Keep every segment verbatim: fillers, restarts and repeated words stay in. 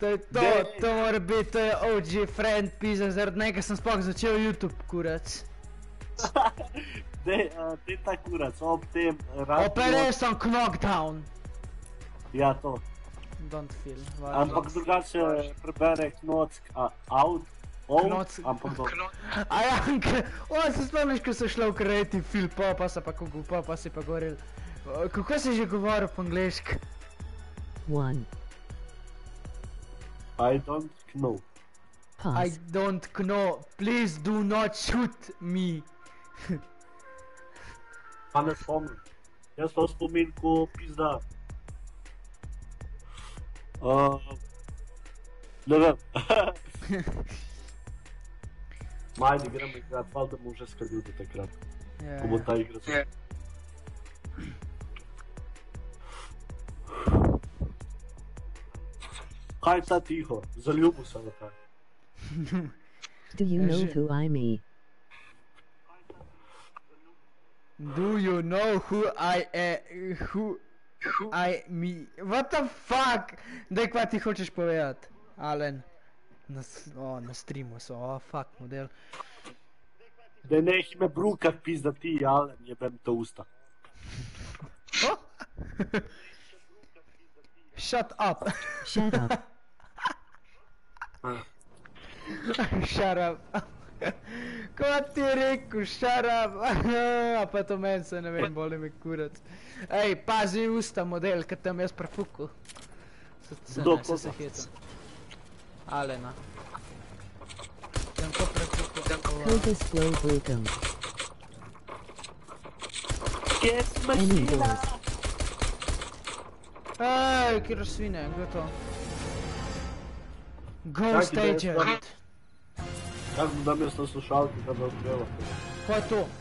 To je to, to mora biti, to je O G friend pizza, zaradi njega sem sploh začel YouTube, kurac. Dej, te ta kurac, ob tem rad... Operation Knockdown. Ja, to. Don't feel. Ampak drugače prebere knock out, out, ampak to. A Janke, o, se spomniš, ko so šla v Creative Field, pa pa se pa ko gupa, pa si pa govoril. Kako si že govoril po angliški? One. I don't know. I don't know. Please do not shoot me. Pa ne spomnim. Jaz to spomin, ko pizda. Uh, ne vem. Majdi, gremo igrat, hvala, da bom že skrbil do takrat. Ko bo ta igra se. Kaj ta tiho? Zaljubil sem na ta. Do you know who I me? Do you know who I uh, who I me? What the fuck? Daj, kva ti hočeš povedati, Alen? Na, o, na streamu so, o, fuck, model. Da nehi me brukat, pizda ti, Alen, jebem te usta. Shut up. Shut up. Shut up. Ko ti je rekel, shut up. A pa to meni se ne vem, boli me kurac. Ej, pazi usta, model, kad tam jaz prefukal. Kdo, ko se heca? Alena. Tam ko prefukal. Koga slow blukum. Kje smo šila? Ej, kjer svine, kdo je to? Ghost Agent. Kako da mi sto slušalki, da bi odkrila? Kaj je to?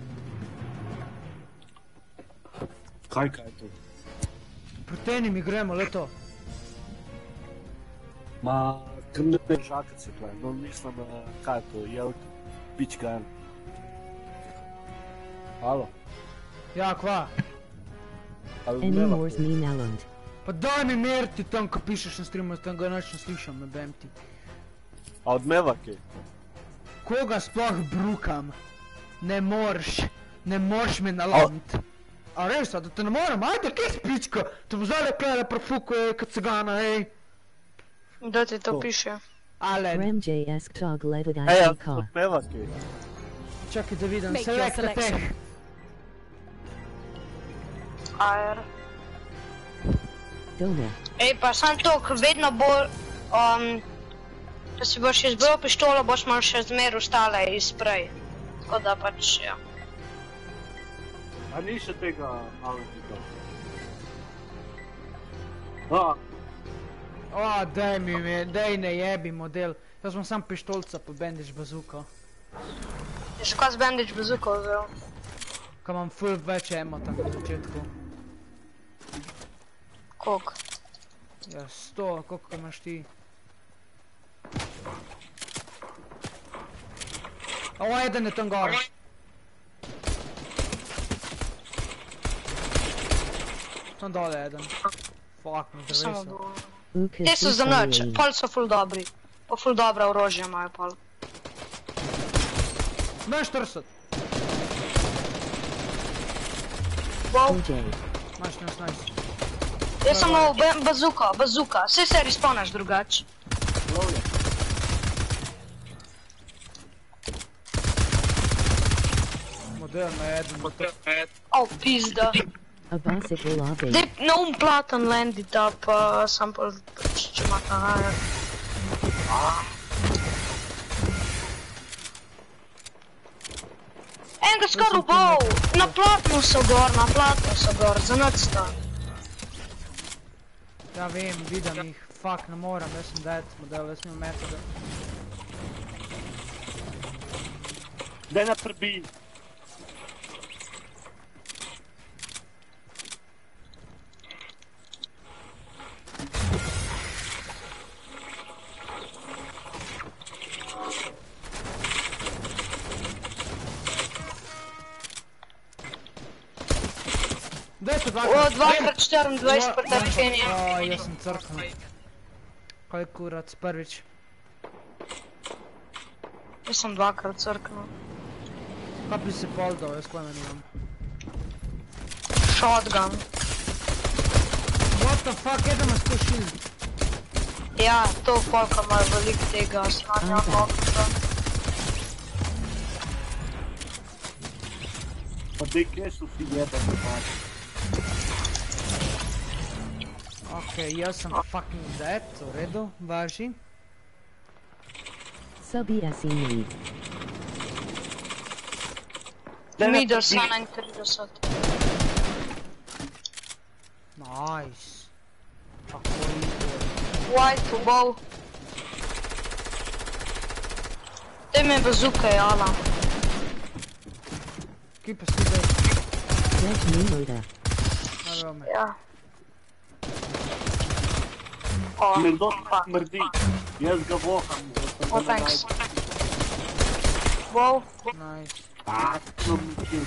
Kaj, kaj je to? Proti mi gremo, le to. Ma, krmne žakac je tle, no mislim, kaj je to, jel, pička en. Halo? Ja, kva? Any more's me Naland. Pa daj mi meriti tam, ko pišeš na streamu, tam ga noč ne slišam, ne bem ti. A odmeva kje? Koga sploh brukam? Ne moreš, ne moreš me nalamiti. A res, da te ne moram, ajde, kje si pička? Te bo zdaj klede profukuje, kad cigana, ej. Da ti to piše? Alen. R M J S tog levid Ej, I a K. odmeva kje? Čakaj da vidim, select the tech. A R. Dona. Ej, pa sam to, ker vedno bolj, um, da si boš izbral pištolo, boš malo še zmer ostale iz sprej. Tako da pač, ja. A ni še tega Alentika? A, O, daj mi me, daj ne jebi model. Jaz sem sam pištolca pa bandage bazuko. Je še kaj z bandage bazuko vzel? Ko imam full več emota na začetku. Koliko? Ja, sto, koliko imaš ti? Ovo jedan je tam gore. Tam dole jedan. Fuck, mi Samo drveso. dole. Uka Te so za noč, Sifari. pol so ful dobri. Pa ful dobra orožja imajo pol. Imaš štirideset. Wow, O J. Imaš ne osemnajst. jaz sem imel ba- bazuka, bazuka, vse se respawnaš drugač. lovlja. Model na jedan. O, pizda. A bicycle lobby. Dej na um platan landita, pa sam pol, pač, če ima ta haja. Enega skar ubal, na platnu so gor, na platnu so gor, za noč sta. Ja vem, vidim jih. Fuck, ne moram, jaz sem dead, model, jaz nimam metoda. Daj ne prebij. Daj se O, dvakrat. dva krat štiriindvajset pretrpljenja. O, jaz sem crknul. Kaj kurac, prvič. Jaz sem dvakrat crknil. Kaj bi se pol dal, jaz pojma nimam. Shotgun. What the fuck, jedan ima sto shield. Ja, to polka ima veliko tega sranja mogoče. Pa dej, kje so vsi jedan napad? Okej, jaz sem fucking dead, v redu, važi. Subby S E need. Middle sedemintrideset. Nice. Tako je. White to bow. Te me bazuka je, ala. Kje pa si dead? Red Mimoda. Evo me. Ja. O, Nekdo fuck. smrdi. Jaz ga voham. O, thanks. Wow. Nice. Ah, no mi kill.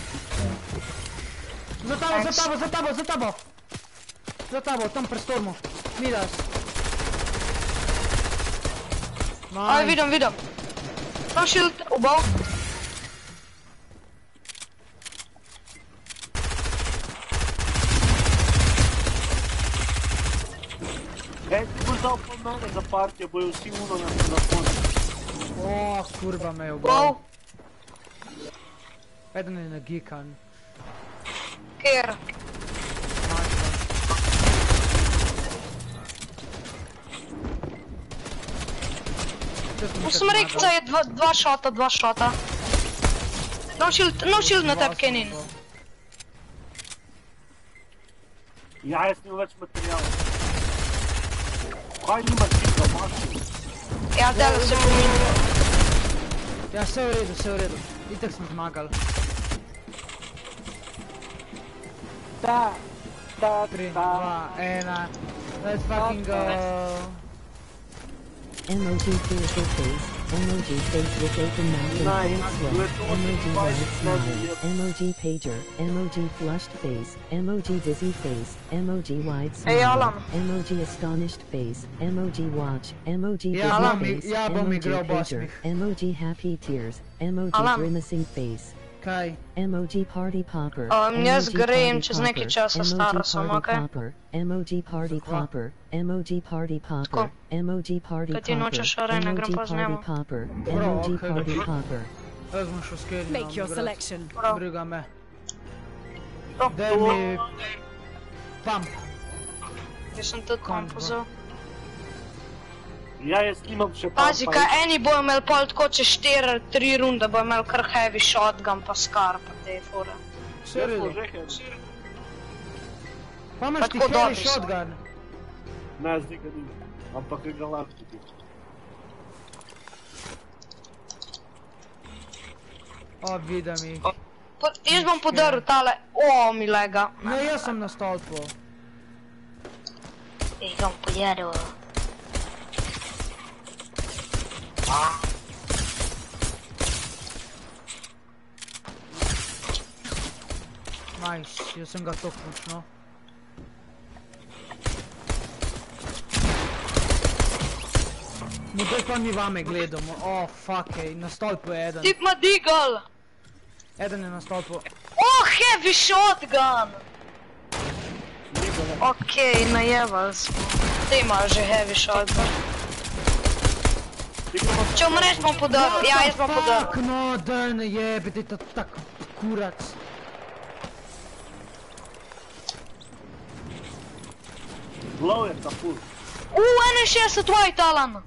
Za tabo, za tabo, za tabo, za tabo! Za tabo, tam pri stormu. Midas. Aj, Nice. vidim, vidim. No shield, ubal. Ej, ti boš dal po mene za partijo, bojo vsi uno na telefonu. O, kurva me je Wow. ubal. Eden je nagikan. Kjer? Musím reći da je dva, dva šota, dva šota. No shield, no shield na tebi, Kenin. Ja, jaz nimam več materijala. Kaj nima ti za mašinu? Ja, delo se pominja. Ja, vse v redu, vse v redu. Itak smo zmagali. Da, da, Tri, da. dva, ena. Let's fucking go. Emoji fearful face. Emoji face with open mouth and Nice. cold Let's sweat. go. Emoji wide smile. Yep. Emoji pager. Emoji flushed face. Emoji dizzy face. Emoji wide Hey, smile. Alan. Emoji astonished face. Emoji watch. Emoji Ja, dizzy Alan, mi- face. ja, bom Emoji igral pager. Bosmih. Emoji happy tears. Emoji Alan. grimacing face. Kaj? Emoji party popper. Um, jaz Emoji grem party čez nekaj popper. časa, Emoji stara sem, party okej? popper. Emoji party Hva? popper. Emoji party popper. Tako. Emoji party Kaj ti popper. nočeš, Arena, grem Emoji pa z party njemu. popper. Bro, Emoji okej, party dobro. popper. Jaz bom šel s Kelinom Make your igrat. selection. Prav. Briga me. To. Daj mi... Pump. Jaz sem tudi kompozel. Ja, jaz nimam še Pazi, pampa. kaj eni bojo imeli pol tako čez štiri, tri runde, bojo imeli kar heavy shotgun pa scar pa te fore. Vse v Jaz sem redu. že heavy. Pa imaš Pa ti tako heavy dobri so. shotgun. Ne, zdaj ga nimam. Ampak ga lahko tudi. O, vidim jih. Po, jaz bom podaril tale, o, mi lega. Ne, jaz sem na stolpu. Jaz bom podaril. Nice, jaz sem ga to ključno. Model pa mi vame gledamo, o, fuck, ej, na stolpu je eden. Tip ima deagle. Eden je na stolpu. Oh, heavy shotgun. Okej, najebali smo. Te imajo že heavy shotgun. Če umreš bom podaril, ja, jaz bom podaril. Fuck, no, daj ne jebi, daj to tak kurac. Glow je ta full. U, enainšestdeset white, Alan.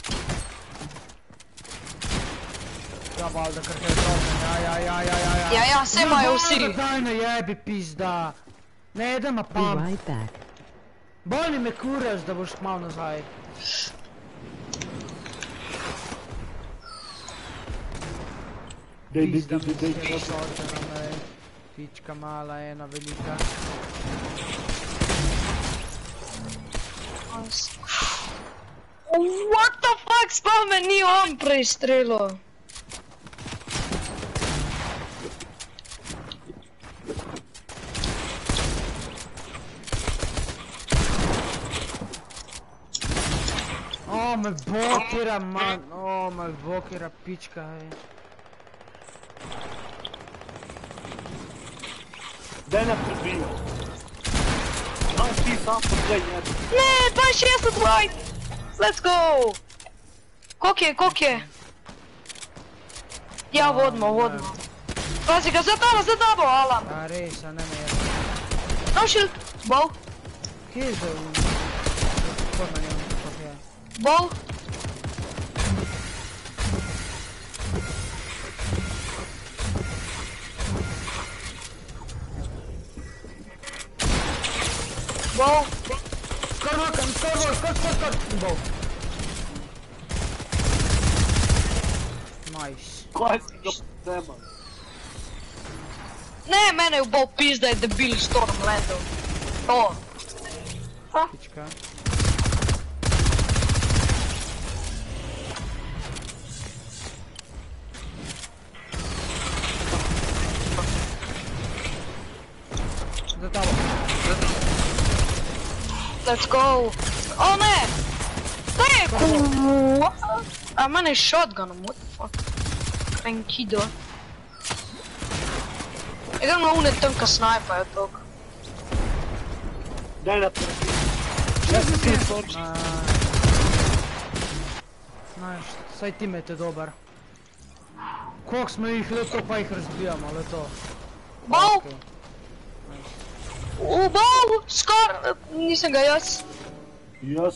Ja, valjda, kar te je drogen, ja, ja, ja, ja, ja, ja. Ja, ja, saj imajo vsi. Ja, valjda, daj ne jebi, pizda. Ne, idem na Be pump. right back. Bolj me kuraš, da boš kmal nazaj. Dej, dej, Pizda dej, mi dej, se dej. razločena, me. Pička mala, ena velika. What the fuck, sploh me ni on prestrelil. O, me blokira, man. O, me blokira pička, hej. Daj ne prebijo. Aj, ti sam podgaj njeti. Ne, dvajset šest od white! Let's go! Koliko je, koliko je? Ja, vodimo, vodimo. Pazi ga, za tamo, za tamo, Alan! A res, a ne me je. No shield, bow, Kje je zdaj? Kod na njemu, kako je? bow. Bow. Skor nokan, skor bol, skor, skor, skor! Bol. Nice. Kaj si ga podzema? Ne, mene je bow pizda je debil storm landal. To. Pička. Za tabo. Let's go. O ne! To je cool. A mene je shotgunom, what the fuck? Tranquido. Igram na une tanka snajpa je tog. Daj ne prebijo. Ja si ti soči. Znaš, saj teammate je dober. Koliko smo jih leto pa jih razbijamo, ale to. Bow! Okej. U bow! Skor! Nisem ga jaz. Jaz.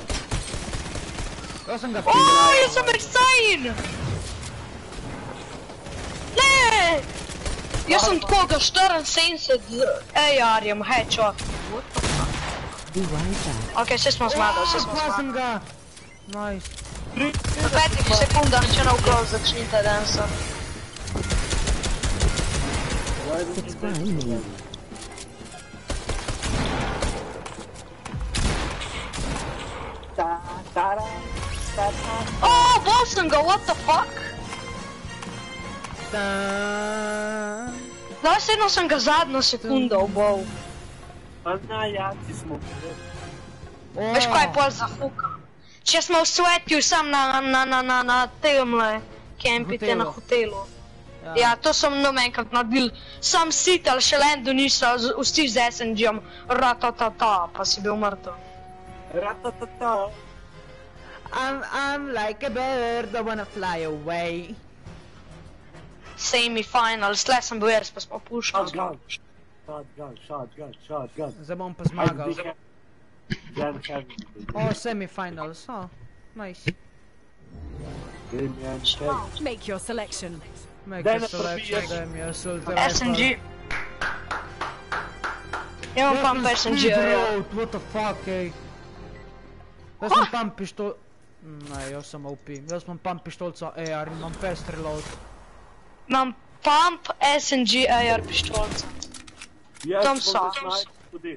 Jaz sem ga O, pil. jaz sem insane! Ne! Jaz sem koga štiriinsedemdeset z A R-jem, headshot. Be right back. Ok, vse smo zmagali, vse smo Pa zmagali. sem ga. Nice. V petih sekundah, če na ugol začnite dansa. It's fine, me. Ta, tara, ta, ta. O, bol sem ga, what the fuck? Ta. Dosedno sem ga zadnjo sekundo ubol. Pa na jaci smo. O, Veš kaj je pol za fuka? Če smo v svetju sam na, na, na, na, na temle kempite na hotelu. Ja, to sem nam enkrat naredil. Sam sital, še lendo niso, z- vsi z S N G-om, ratatata, pa si bil mrtev. Ratatata. I'm, I'm like a bird, I wanna fly away. Semi-finals, tle sem bil jaz, pa smo pušali. Shotgun. Shotgun, shotgun, shotgun. Zdaj bom pa zmagal. Dan heavy. O, semifinals, o. Nice. Damien heavy. Make your selection. Make Daj a ne selection, probijaj. daj mi assault S N G. Imam Jaz pump sem S N G, speed ja. road, what the fuck, ej. Jaz sem pump pištol... Ne, jaz sem O P. Jaz imam pump pištolca A R in imam fast reload. Imam pump S N G A R pištolca. Jaz Tam bom so. za snipe tudi.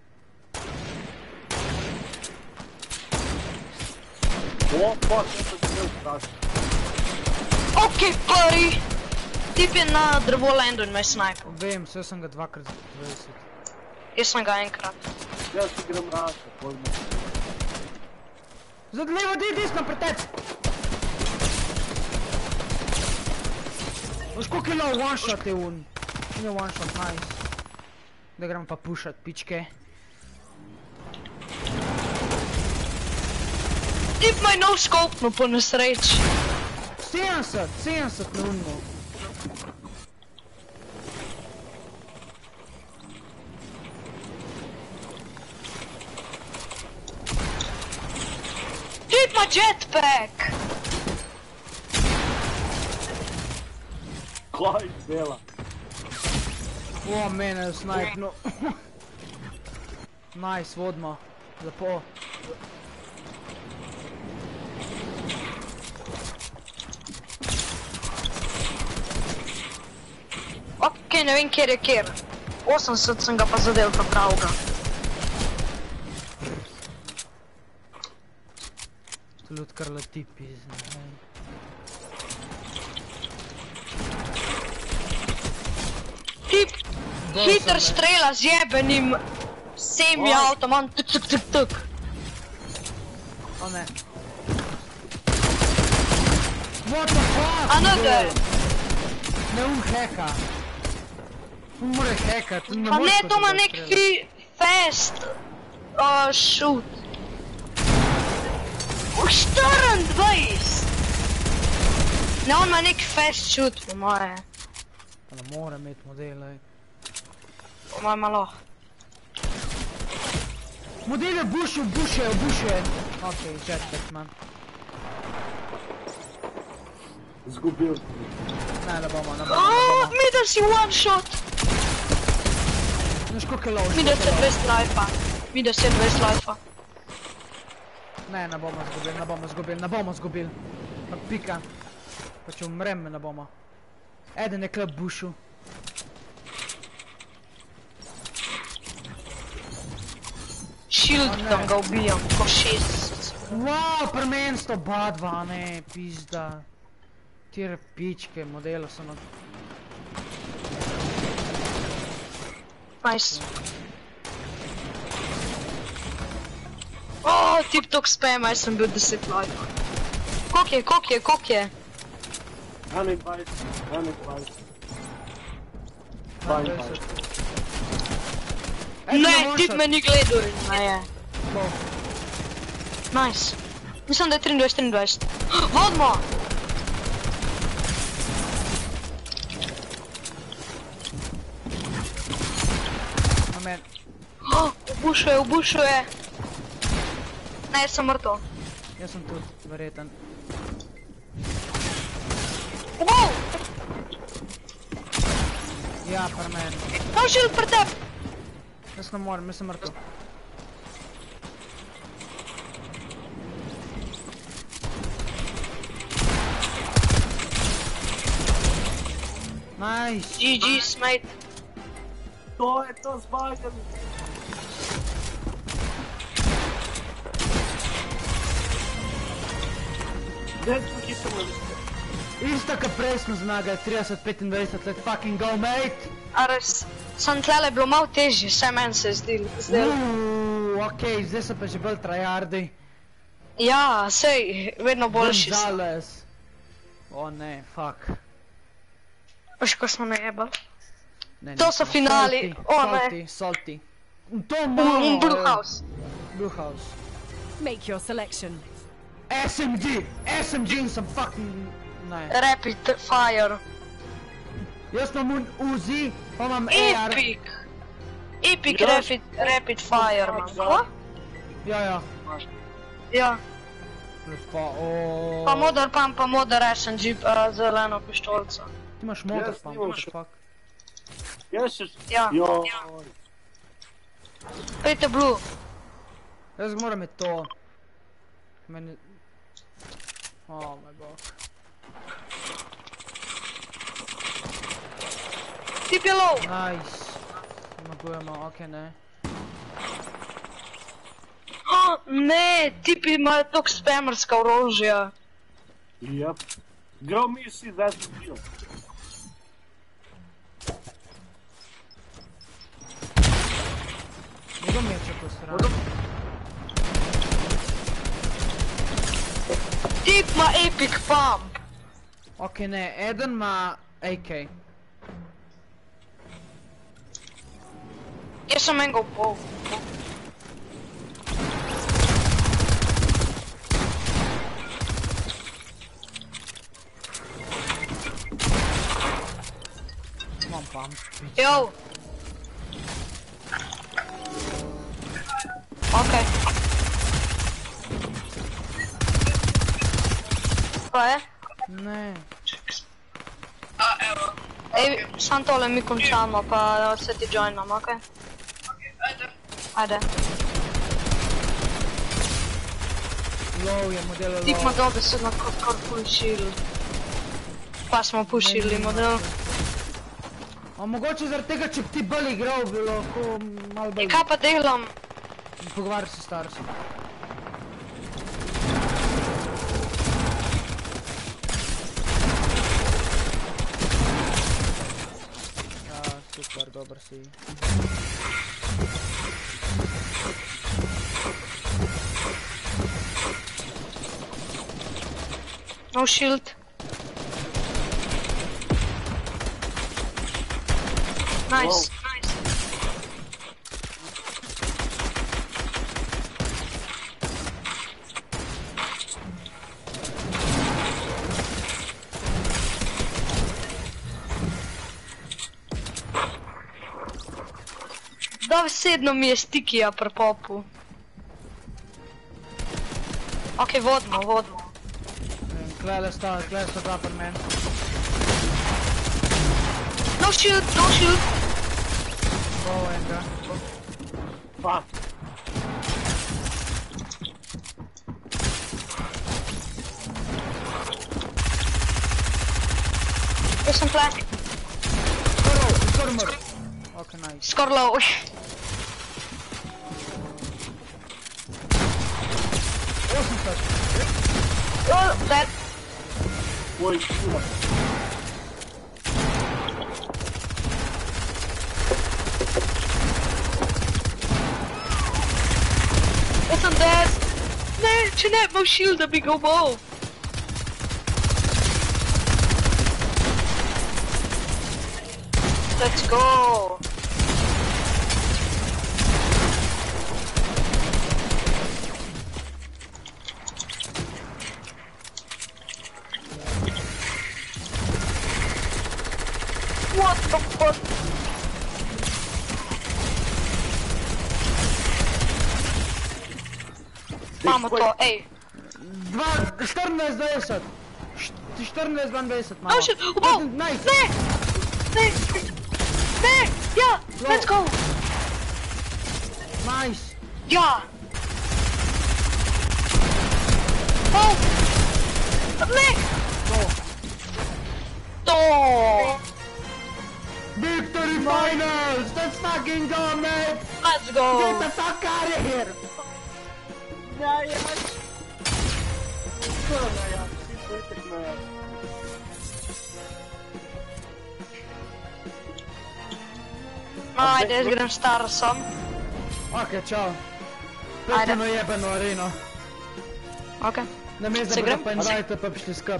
O, fuck, jaz sem se vprašal. Ok, pari! Tip je na drevo lando in me snajpil. Vem, saj sem ga dvakrat za dvajset. Jaz sem ga enkrat. Jaz si grem rašati, pojmo. Zdaj levo, di, desno, pretec! Veš, koliko je imel one shot je un? Imel one shot, nice. Da grem pa pushat, pičke. Tip me je no skopno po nesreči. sedemdeset, sedemdeset na unmu. Tip ima jetpack! Kaj dela? O, mene je snajpno. Nice, vodimo. Lepo. Ok, ne vem kjer je kjer. osemdeset sem ga pa zadev ta pravga. Tlut kar leti pizna. Tip Dol hiter sem, strela z jebenim semi Oj. avtom, on tuk tuk tuk tuk. O ne. What the fuck? Another. Ne um heka. Un more hekat. Pa ne, to ima nek fi... fast. Oh, shoot. U štiriindvajset. Ne, on ima nek fast shoot, po moje. Pa ne mora imeti modele. Po moje malo. Modele bušo, buše, buše. Okej, jetpack man. Zgubil. Ne, ne bomo, ne bomo, ne Oh, bomo. mi da si one shot. Znaš koliko je lov, Mi da se dvajset lajfa. Mi da se dvajset lajfa. Ne, ne bomo zgubili, ne bomo zgubili, ne bomo zgubili. Pa pika. Pa če umrem, ne bomo. Eden je klep bušu. Shield tam ga ubijam, ko šest. Wow, pri meni sto oba dva, ne, pizda. Tire pičke, modelo so na... Nice. Oh, TikTok spam, aj sem bil deset lajfa. Kolik je, kolik je, kolik je? enaindvajset, enaindvajset. dvaindvajset. Eden Ne, je one tip shot. me ni gledal in ne je. Bo. Nice. Mislim, da je triindvajset, triindvajset. Vodmo! Na meni. Oh, ubušuje, ubušuje. Ne, jaz sem mrtev. Jaz sem tudi, verjeten. Wow! Ja, pri meni. Imam shield pri tebi! Jaz ne morem, jaz sem mrtev. Nice. G G, smate. To je to zbagano. Gdje smo hitali? Isto ka prej smo zmagali, trideset petindvajset, let's fucking go, mate! A res, sam tlele bilo malo težje, vsaj meni se je zdel. zdel. Uuu, okej, zdaj so pa že bolj tryhardi. Ja, sej, vedno boljši so. Gonzales. O ne, fuck. Veš, ko smo najebali? Ne, To ne, so ne, finali, salty, o ne. Salty, salty. To Um, malo. Blue House. Blue House. Make your selection. S M G! S M G in sem fucking... Ne. Rapid Fire. Jaz imam un Uzi, pa imam A R. Epic. Epic Ja. Rapid, rapid Fire, man. Ko? Ja, ja. Ja. Plus pa, o. Pa modar pump, pa modar S M G, pa zeleno pištolco. Ti imaš motor Jaz pump, nimam what the še- fuck. Jaz še... Ja. Joj. Pejte Blue. Jaz moram je to. Meni... Oh my god. Tip je low. Nice. Zmagujemo, okej, ne. Oh, ne, tipi imajo tok spamerska orožja. Yep. Go me see that video. Kdo meče po strani? Tip ima epic pump. Okej, ne, eden ima A K. Jaz sem enega upol. Imam pump. Jo. Okej. Pa je? Ne. Ej, sam tole mi končamo, pa se ti joinam, okej? Ajde. Low je model Tip ima low. dobesedno kar kar full shield. Pa smo pušili model. A mogoče zaradi tega, če bi ti bolj igral, bi lahko malo bolj... In kaj pa delam? Pogovarjaj se s starcem. Ja, super, dober si. No shield. Nice. Dovedno mi je stikija pri popu. Ok, vodno, vodno. Klele sta, klele sta dva pri meni. No shield, no shield. Bo enega. Pa. Jaz sem tle. Skoro, skoro mrl. Ok, nice. Skor low. osemdeset. Oh, dead. Oj, čula. Jaz sem dead. Ne, če ne, imam shield, da bi ga ubil. Let's go. What the fuck? Mamo to, ej. Dva, štirinajst dvajset. štirinajst dvaindvajset, mamo. Oh shit, ubil. Nice. Ne. Ne. Ne. Ja, let's go. Nice. Ja. Oh. Ne. To. To. Victory finals! Let's fucking go, man! Let's go. Get the fuck out of here! Ja, ja. Skoro na ja, vsi stojite na ja. Ajde, jaz grem star sam. Ok, čao. Ajde. Petino jebeno areno. Ok. Na mesto Se da grem? pa invite pa bi šli skup.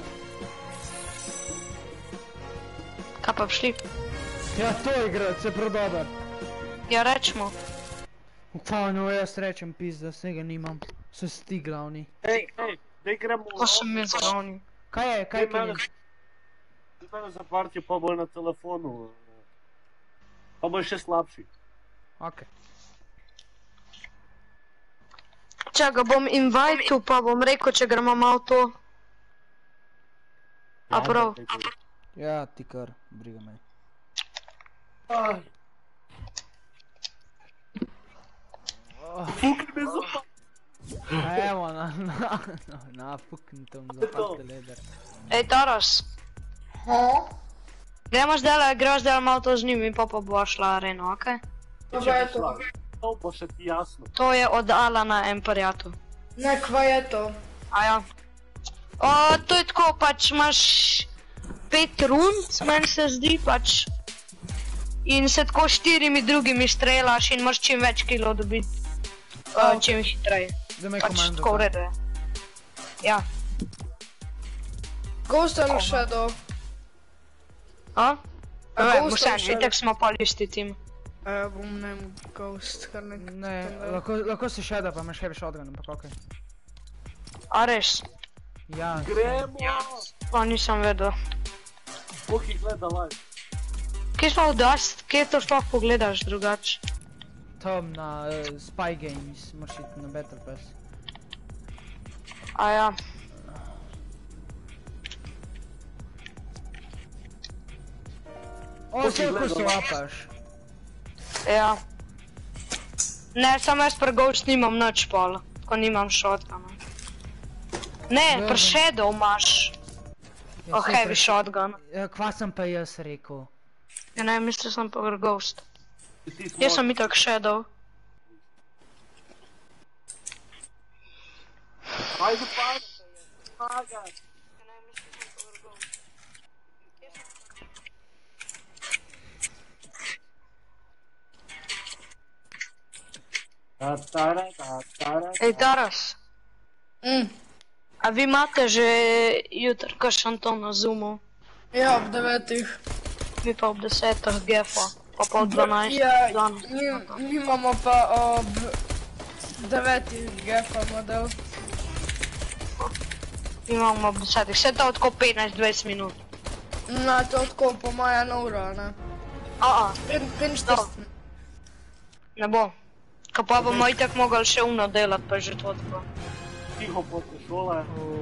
Kaj pa šli? Ja, to igra, se prav dober. Ja, rečemo. Pa, no, jaz rečem pizda, vsega nimam. So sti glavni. Ej, ej, daj gremo... Ko sem jaz glavni. Kaj je, kaj je Kenny? Daj mene za partijo pa bolj na telefonu. Pa bo še slabši. Ok. Če ga bom invajtil, pa bom rekel, če gremo malo to. A prav. Ja, ti kar, briga me. Aj. Fukni me zupa. A evo, na, na, na, na, fukni tam zaparte leder. Ej, Taras. Gremo zdaj, gremo zdaj malo to z njim in pa pa bo šla areno, okej? Če bi šla, to bo še ti jasno. To je od Alana Empariatu. Ne, kva je to? Aja. O, to je tako, pač imaš pet rund, meni se zdi, pač. In se tako štirimi drugimi strelaš in moraš čim več kilo dobiti. Uh, čim hitreje. Da me Pač komando. tako v redu je. Ja. Ghost ali Shadow? A? A Ne vem, Ghost vse, ali Shadow? itak smo pa isti tim. E, bom ne Ghost, kar nek... Ne, lahko, lahko si shadow pa imaš heavy shotgun, ampak okej. A res? Ja, Gremo! Pa nisem vedel. Bog jih gleda live. Kje smo v Dust? Kje to sploh pogledaš drugače? tam na uh, Spy Games, moraš iti na Battle Pass. A ja. O, vse ko se lapaš. Ja. Ne, samo jaz pri Ghost nimam nič pol, ko nimam shotguna. Ne, pri Shadow imaš. Ja, Oh, saj heavy pri- shotgun. Ja, kva sem pa jaz rekel? Ja ne, mislil sem pa pri Ghost. Ti smo... Jaz sem itak Shadow. Ajde, paga! Paga! Ta, tara, ta, tara, Ej, Taras. Mm. A vi imate že jutr kakšen to na Zoomu? Ja, ob devetih. Mi pa ob desetih gefa, pa pa ob dvanajst. Ja, danes. mi, mi imamo pa ob devetih gefa model. Mi imamo ob desetih, vse to tako petnajst do dvajset minut. Na, to tako po moja ena ura, ne? A, a, petinštirideset. ne bo. Ka pa bomo itak mogli še uno delat, pa že to tako. Tiho posle šole.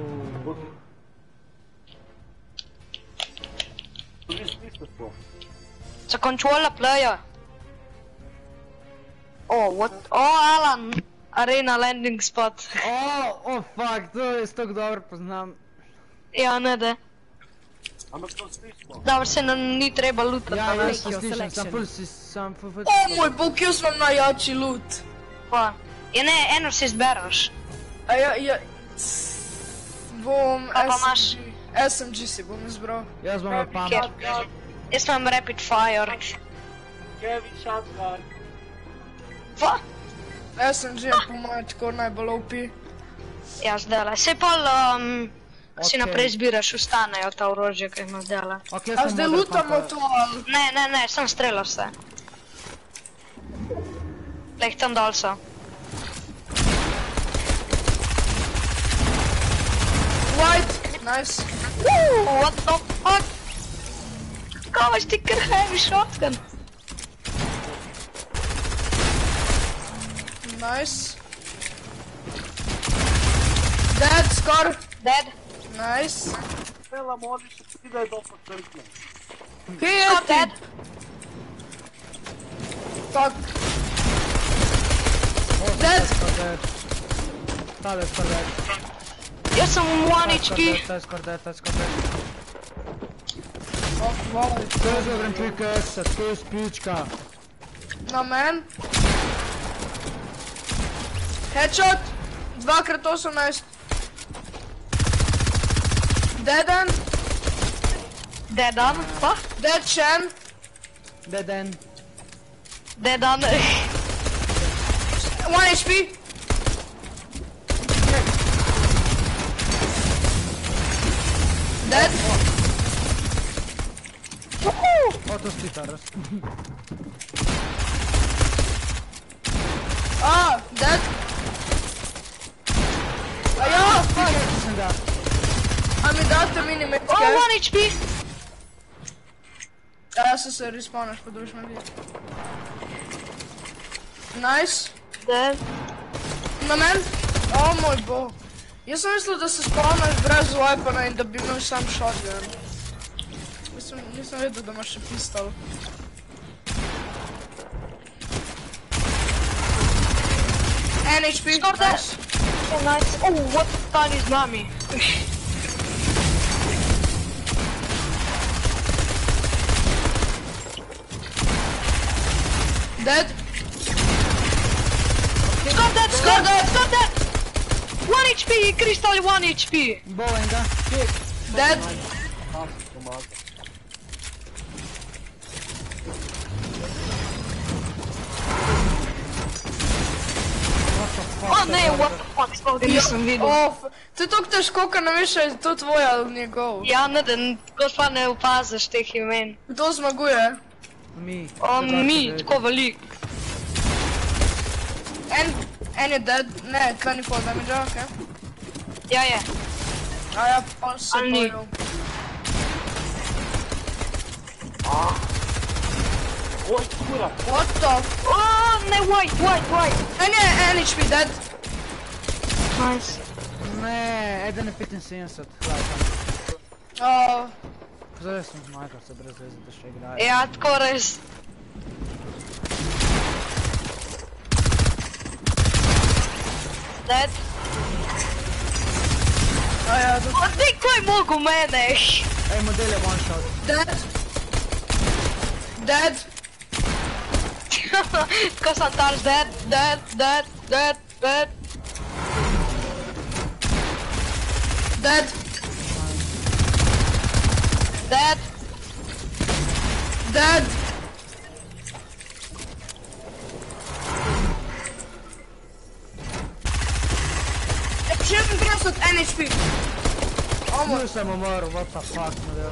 To nisi niste sploh. Za controller player. Oh, what? Oh, Alan! Arena landing spot. O, o fuck, to je stok dobro poznam. Ja, ne da. Ampak to sliš sploh. Dobro, se nam ni treba lutati. Ja, a ne? jaz se slišam, sam ful si, sam ful ful. O moj bog, jaz imam najjači loot. Pa. Ja ne, eno si izberaš. A ja, ja... Bom Kaj pa imaš? S M G, S M G si bom izbral. Jaz bom na pamet. Kjer? Jaz imam rapid fire. Kevin shotgun. Pa? S M G je po mojem tako najbolj O P. Ja, zdajle. Se pa um, si Okej. naprej zbiraš, ustanejo ta orožje, ki ima zdajle. Ok, jaz A sem zdaj model, lootamo pa- to ali... Ne, ne, ne, sem strelal se. Lej, tam dol so. White, nice. Woo, what the fuck? Kako imaš ti kar heavy shotgun? Nice. Dead, score. Dead. Nice. Pela možeš se ti da je dosta crkne. Kje Scott je dead. ti? Fuck. O, Dead. Scott dead. Tale je Scott dead. Jaz sem one Scott H P. dead, taj Scott dead, taj Scott dead. Fuck, wow. To je zelo grem pika S, to je spička. Na men. Headshot. Dvakrat osemnajst. Deaden. Dead on. Pa? Dead Shen. Dead end. Dead on. one H P. Dead. O, to spita, raz. Ah, dead. A ja, fuck. Sem ga. A mi date minimetke? Oh, one H P. Ja, se se respawnaš po družbi. Nice. Dead. Na men? O moj bog. Jaz sem mislil, da se spawnaš brez weapona in da bi imel sam shotgun. Mislim, nisem vedel, da imaš še pistol. N H P, Score that. nice. Oh, nice. Oh, what the fuck is mommy? Dead. Score that, score that, score that. one H P, Crystal one H P. Bo enega. Dead. Pas pomaga. Oh ne, what the fuck, sploh ga nisem videl. Of, to je toliko težko, ker ne veš, ali je to tvoj ali njegov. Ja, ne, da tako pa ne opaziš teh imen. Kdo zmaguje? Mi. On mi, tako velik. En, en je dead, ne, dvajset damage, okej. Ja, je. A ja, pa se Ali ni? pojel. Oj, kura. What the f... Oh, ne, white, white, white. En je, en H P dead. Nice. Ne, eden je petinsedemdeset. Gledaj tam. Oh, Zdaj sem zmagal se brez veze, da še igrajo. Ja, tako res. Dead. a ja, do... Oh, ne, ko je mogo mene. Ej, model je one shot. Dead. Dead. Ko sem tarč, dead, dead, dead, dead, dead. Dead. Dead. Dead. sedemintrideset N H P. Amo. Nisem umrl, what the fuck, model.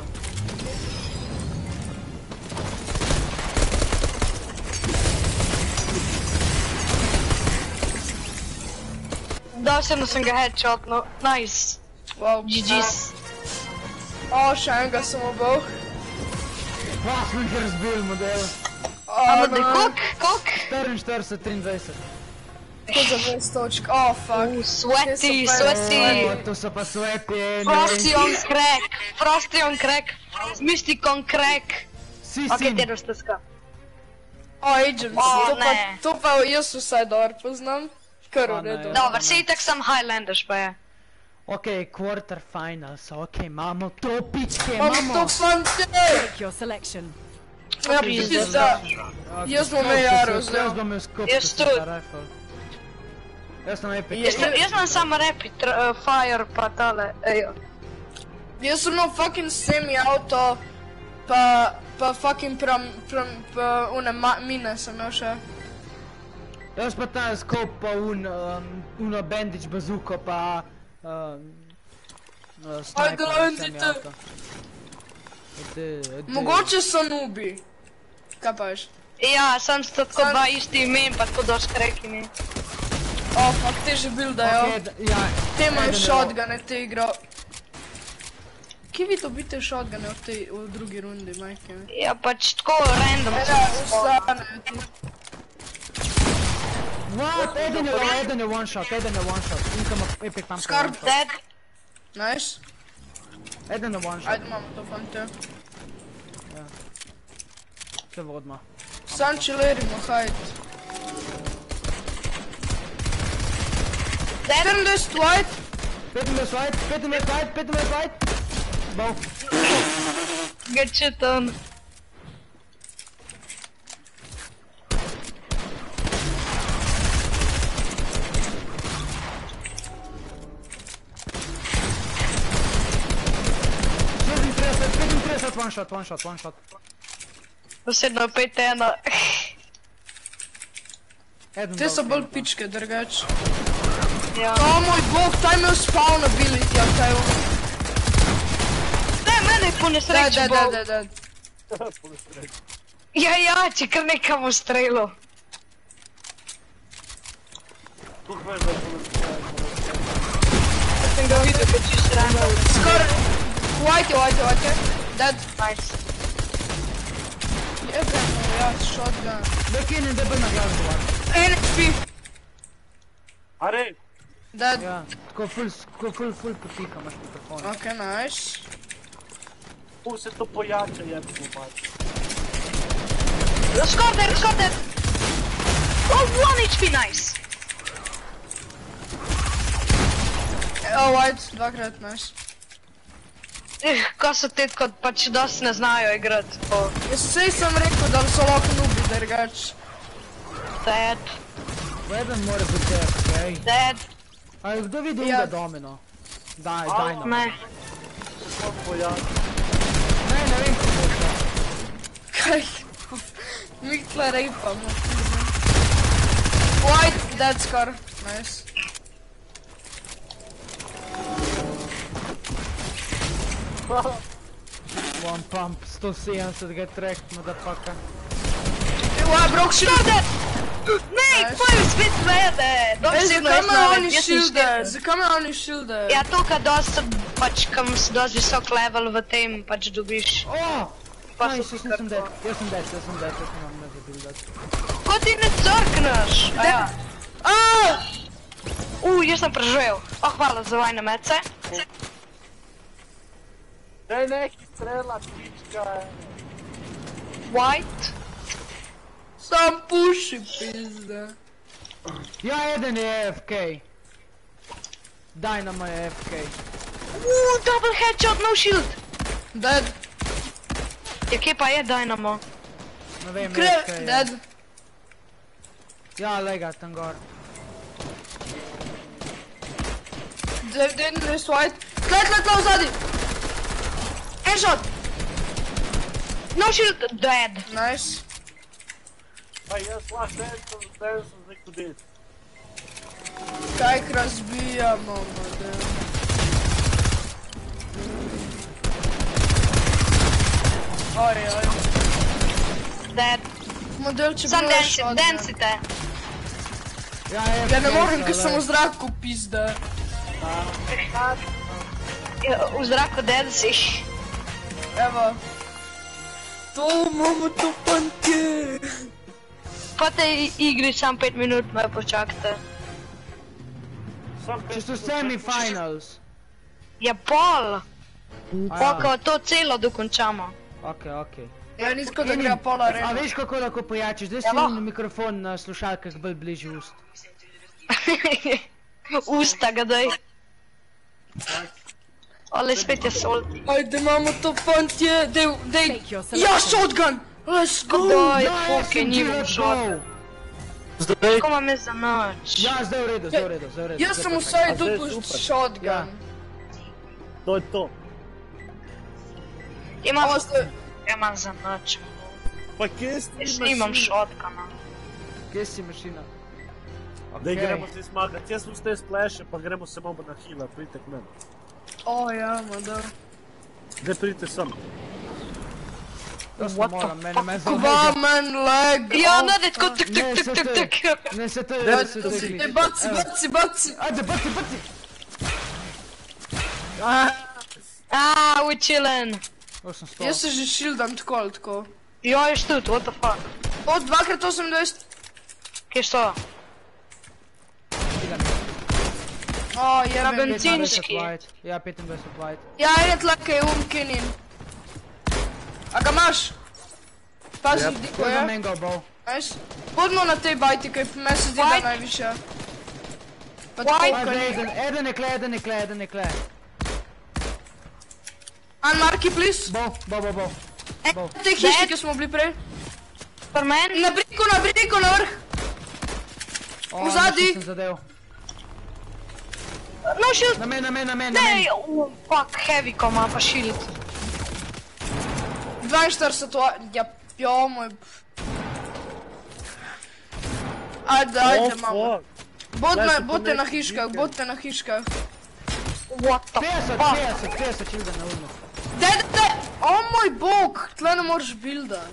Dosljedno sem ga headshotno, nice. Wow, G G's. O, še enega sem ubil. Pa smo jih razbili, model. Amo da, no. kok, kok? štiriinštirideset, triindvajset. To za dvajset točk, o, fuck. Uh, sweaty, Te so pa- sweaty. O, to so pa sveti, Frosty on crack, Frosty on crack, Mystic on crack. Si, Ok, si. dedo ste ska. O, Agents, O, to pa, ne. to pa jaz vsaj dobro poznam. Kar O, v ne, redu. ja. Dobar, se itak sam Highlanders pa je. Ok, quarterfinals, ok, imamo to pičke, Imamo imamo. to fante! Make your selection. Ja, pizda. Jaz bom imel Jaro Jaz vzel. bom imel skop, Jaz tudi. rifle. Jaz sem epic. Je- Jaz, jaz imam samo rapid uh, fire pa tale, ejo. Jaz sem imel fucking semi auto, pa, pa fucking pram, pram, pa une ma, mine sem imel še. Jaz pa ta skop, pa un, um, uno bandage bazuko, pa... Um, uh, sniper, glendite. semi-auto. Ede, ede. Mogoče so nubi. Kaj pa veš? Ja, sam sta tako Sam- dva isti imen, pa tako dosti krekini. O, fuck, te že buildajo. Ok, d- ja, Te imajo eden je shotgune, te igro. Kje vi dobite shotgune v tej, v drugi rundi, majke mi? Ja, pač tako random. Ena, ustanejo ti. What? Eden je, eden je one shot, eden je one shot. Inka ima epic pump. Skarb. Dead. Nice. Eden je one shot. Ajde, imamo to fante. Se vodma. Sam chillerimo, hajde. Dead. štiriindvajset white. petindvajset white, petindvajset white, petindvajset white. Bow. Good shit on. šestintrideset, petintrideset, one shot, one shot, one shot. Posebno pet ena. Eden Te dol so bolj film, pa. pičke, drugač. Ja. O moj bog, taj imel spawn ability, ali kaj je ovo? Daj, mene je po Da, nesreči da, da, bol. da, da. Ja, ja, če kar nekam ustrelo. Tukaj je za policijo. Sem ga videl, kot čist random. Skor, white, white, white, dead. Nice. Jebeno, ja, shotgun. Da kinem, da bi na glas dovar. N H P, Are, dead. Ja, tako full, tako full, full potika imaš mikrofon. Ok, nice. tu se to pojača, je to pač. Score dead, score dead. Oh, one H P, nice. Oh, white, dvakrat, nice. Eh, ko so te kot pač dosti ne znajo igrati. po Jaz sej sem rekel, da so lahko nubi, drugač. Dead, Eden mora biti dead, okej? dead. A kdo vidi Ja. unga domino? Daj, daj nam. Ne. To pojača. Ne, ne vem kako je to. Kaj? Mi tle rejpamo. White, dead scar, nice. One pump, sto sedemdeset ga track, motherfucker. Wow, broke shield. Score dead. Ne, Nice. tvoj spet vede. Ej, Dobesedno zakaj jaz imajo ne oni vem, jaz sem shielde? štiri. Zakaj imajo oni shielde? Ja, to, kad dosta, pač, kam si dosti visok level v tem, pač dobiš. Oh! Pa Nice, so jaz nisem dead, jaz sem dead, jaz sem dead, jaz nemam ne zabuildati. Ko ti ne crkneš? A ja. Aaaa! U, jaz sem preživel. Oh, hvala za vajne mece. Daj neki strela, pička. White. Sam puši, pizda. Ja, eden je A F K. Dynamo je A F K. Uuu, double headshot, no shield. Dead. Ja, kje pa je Dynamo? Ne vem, Kre, A F K je. dead. Ja, lega tam gor. Dead, dead, dead, white. Tle, tle, tle, vzadi. Headshot. No shield, dead. Nice. Pa jaz lahko dead sem, dead sem zdaj kudet. Kaj razbijamo, model. Oj, oj. Dead. Model, če Sam bi imel densi, shotgun. densite. Ja, je, Ja ne morem, ker lej. sem v zraku pizda. Ja, v zraku densi. Evo. To imamo to fantje. Po tej igri sam pet minut me počakajte. Sam Če so semifinals. Ja, pol. A Poko to celo dokončamo. Ok, ok. Ja, ni tako, da gre pola A reda. veš kako lahko pojačiš? Zdaj si Evo. imam mikrofon na slušalkah bolj bližje ust. Usta ga daj. Ale spet je sol. Ajde, imamo to fantje. Dej, dej. Make your Ja, selection. shotgun! Let's go! Daj, Ja, jaz fuke, sem ti nimam let's šota. go. Zdaj, Kako vam je za noč? Ja, zdaj v redu, zdaj v redu, zdaj v redu. Jaz zdaj sem perfekt. vsaj A zdaj je dobil super. shotgun. Ja. to je to. Imam, O, zdaj. imam za noč. Pa kje si Jaz nimam šotkana. Kje si mašina? Daj, Okej. gremo se smagati. Jaz sem s te spleše, pa gremo se malo na hila, pridite k meni. O, ja, model. Daj, pridite sem. To sem What the moram, mene me Kva, zaumeže. man, leg. Ja, o, ne, ne, tako tuk tuk Ne, tuk se tuk to- tuk. Ne se to, Ja, ne se to to Ej, gleda. baci, baci, baci. Ajde, baci, baci. Ah, we chillin. To sem stol. Jaz se že shieldam tako ali tako. Jo, ješ tudi, what the fuck. O, dvakrat osemindvajset. Kje so? O, jebem. Na bencinski. Ja, petindvajset white. Ja, ene tlake je umkinin. A ga imaš? Pazi, Yep. diko To je za je. mango bow. Nice. Bodimo na tej bajti, kaj me se zdi, da je White. najviše. Pa White. tako, Ajde, kaj eden, eden je kle, eden je kle, eden je kle. Unmarky, please. Bow, bow, bow, bow. En Bow. te hiši, Dead. ki smo bili prej. Per meni? Na briku, na briku, na vrh. O, V zadnji. nisem zadev. No shield. Na men, na men, na men, na Ne, men. oh, fuck, heavy ko ima pa shield. dvainštirideset, wa- ja, jo moj. Ajde, ajde, mamo. Bodne, Gledaj, bodte na neki hiškah, vikend. bodte na hiškah. What the petdeset, fuck? petdeset, petdeset children na urno. Daj, daj, daj. O moj bog, tle ne moreš builda.